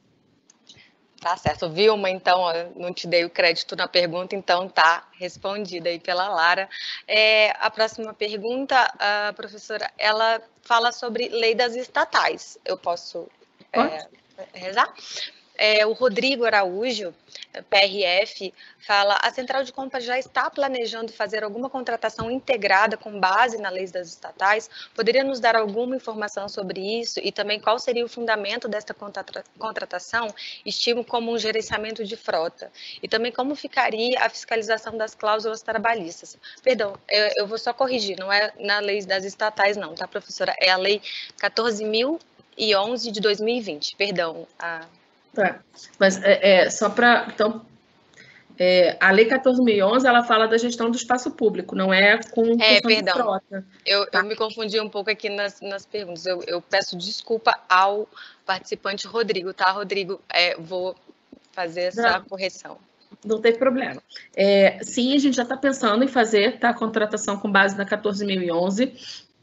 Tá certo. Vilma, então, eu não te dei o crédito na pergunta, então tá respondida aí pela Lara. É, a próxima pergunta, a professora, ela fala sobre lei das estatais. Eu posso é, rezar? É, o Rodrigo Araújo, P R F, fala: a Central de Compras já está planejando fazer alguma contratação integrada com base na lei das estatais? Poderia nos dar alguma informação sobre isso? E também qual seria o fundamento desta contratação, estimo como um gerenciamento de frota? E também como ficaria a fiscalização das cláusulas trabalhistas? Perdão, eu, eu vou só corrigir, não é na lei das estatais não, tá, professora? É a lei quatorze mil e onze de dois mil e vinte, perdão, a... Tá, mas é, é só para, então, é, a lei quatorze mil e onze, ela fala da gestão do espaço público, não é com é, questão perdão. de frota. Eu, tá? eu me confundi um pouco aqui nas, nas perguntas, eu, eu peço desculpa ao participante Rodrigo, tá, Rodrigo? É, vou fazer essa não, correção. Não tem problema. É, sim, a gente já está pensando em fazer, tá, a contratação com base na quatorze mil e onze.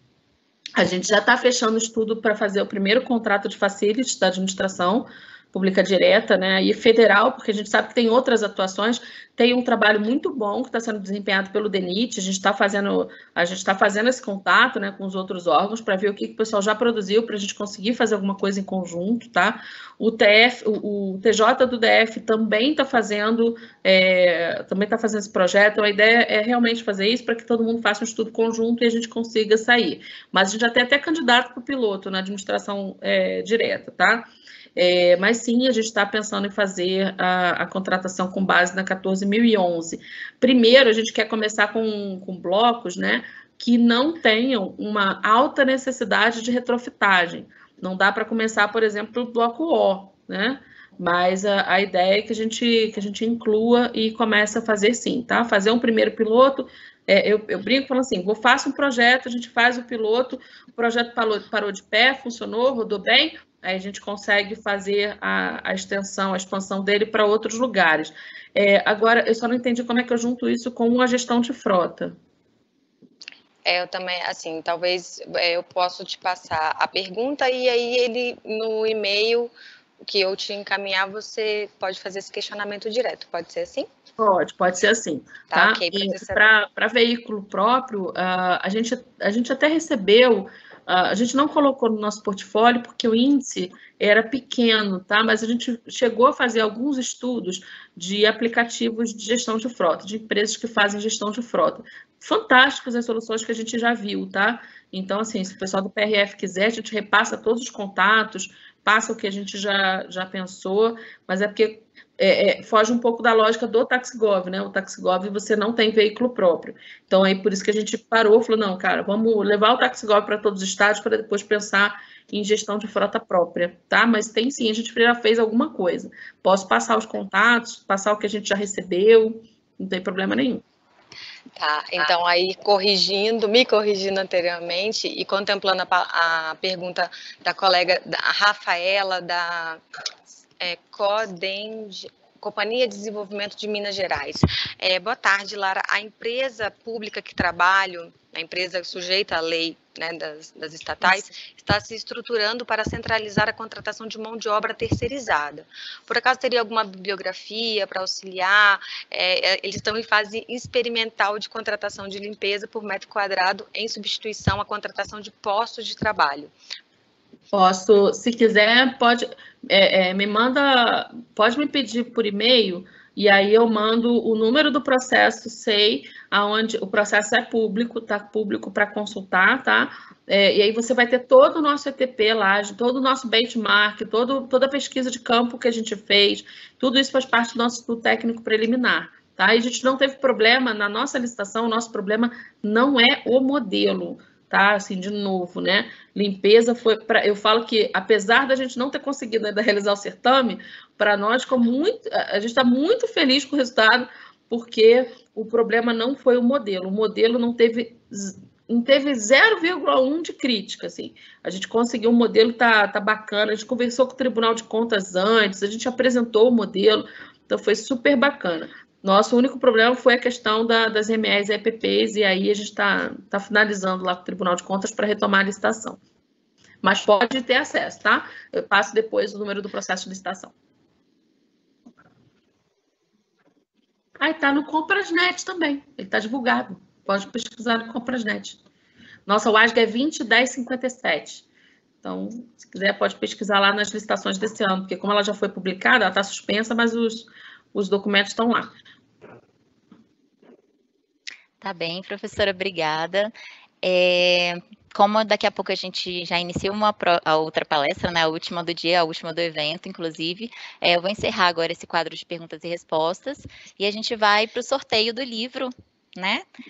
A gente já está fechando estudo para fazer o primeiro contrato de facilities da administração pública direta, né, e federal, porque a gente sabe que tem outras atuações. Tem um trabalho muito bom que está sendo desempenhado pelo D N I T, a gente está fazendo, a gente está fazendo esse contato, né, com os outros órgãos para ver o que, que o pessoal já produziu para a gente conseguir fazer alguma coisa em conjunto, tá? O T F, o, o T J do D F também está fazendo, é, também está fazendo esse projeto. A ideia é realmente fazer isso para que todo mundo faça um estudo conjunto e a gente consiga sair. Mas a gente já tem até candidato para o piloto na administração é, direta, tá? É, mas sim, a gente está pensando em fazer a, a contratação com base na quatorze mil e onze. Primeiro, a gente quer começar com, com blocos, né, que não tenham uma alta necessidade de retrofitagem. Não dá para começar, por exemplo, pelo bloco O, né? Mas a, a ideia é que a, gente, que a gente inclua e comece a fazer sim, tá? Fazer um primeiro piloto. É, eu, eu brinco falando assim, vou faço um projeto, a gente faz o piloto, o projeto parou, parou de pé, funcionou, rodou bem, aí a gente consegue fazer a, a extensão, a expansão dele para outros lugares. É, agora, eu só não entendi como é que eu junto isso com a gestão de frota. É, eu também, assim, talvez é, eu possa te passar a pergunta e aí ele, no e-mail que eu te encaminhar, você pode fazer esse questionamento direto, pode ser assim? Pode, pode ser assim. Tá, tá? Ok, para veículo próprio, uh, a, gente, a gente até recebeu, uh, a gente não colocou no nosso portfólio porque o índice era pequeno, tá? Mas a gente chegou a fazer alguns estudos de aplicativos de gestão de frota, de empresas que fazem gestão de frota. Fantásticas as soluções que a gente já viu, tá? Então, assim, se o pessoal do P R F quiser, a gente repassa todos os contatos, passa o que a gente já, já pensou, mas é porque é, é, foge um pouco da lógica do TaxiGov, né? O TaxiGov você não tem veículo próprio. Então, aí por isso que a gente parou, falou, não, cara, vamos levar o TaxiGov para todos os estados para depois pensar em gestão de frota própria, tá? Mas tem sim, a gente já fez alguma coisa. Posso passar os contatos, passar o que a gente já recebeu, não tem problema nenhum. Tá, então aí corrigindo, me corrigindo anteriormente e contemplando a, a pergunta da colega da Rafaela, da é, Codeng, Companhia de Desenvolvimento de Minas Gerais. É, boa tarde, Lara. A empresa pública que trabalho, a empresa sujeita à lei, né, das, das estatais, Isso. está se estruturando para centralizar a contratação de mão de obra terceirizada. Por acaso teria alguma bibliografia para auxiliar? É, eles estão em fase experimental de contratação de limpeza por metro quadrado em substituição à contratação de postos de trabalho. Posso, se quiser, pode, é, é, me manda, pode me pedir por e-mail, e aí eu mando o número do processo, sei aonde o processo é público, tá público para consultar, tá? É, e aí você vai ter todo o nosso E T P lá, todo o nosso benchmark, todo, toda a pesquisa de campo que a gente fez, tudo isso faz parte do nosso estudo técnico preliminar, tá? E a gente não teve problema na nossa licitação, o nosso problema não é o modelo, tá? Assim, de novo, né? Limpeza foi para. Eu falo que, apesar da gente não ter conseguido ainda realizar o certame, para nós ficou muito. A gente está muito feliz com o resultado, porque o problema não foi o modelo. O modelo não teve. Não teve zero vírgula um de crítica, assim. A gente conseguiu, o modelo tá, tá bacana, a gente conversou com o Tribunal de Contas antes, a gente apresentou o modelo, então foi super bacana. Nosso único problema foi a questão da, das M Es e E P Ps, e aí a gente está tá finalizando lá com o Tribunal de Contas para retomar a licitação. Mas pode ter acesso, tá? Eu passo depois o número do processo de licitação. Aí tá no Comprasnet também, ele está divulgado. Pode pesquisar no Comprasnet. Nossa WASG é vinte dez cinquenta e sete. Então, se quiser, pode pesquisar lá nas licitações desse ano, porque como ela já foi publicada, ela está suspensa, mas os, os documentos estão lá. Tá bem, professora, obrigada. É, como daqui a pouco a gente já inicia uma a outra palestra, né, a última do dia, a última do evento, inclusive, é, eu vou encerrar agora esse quadro de perguntas e respostas, e a gente vai para o sorteio do livro, né?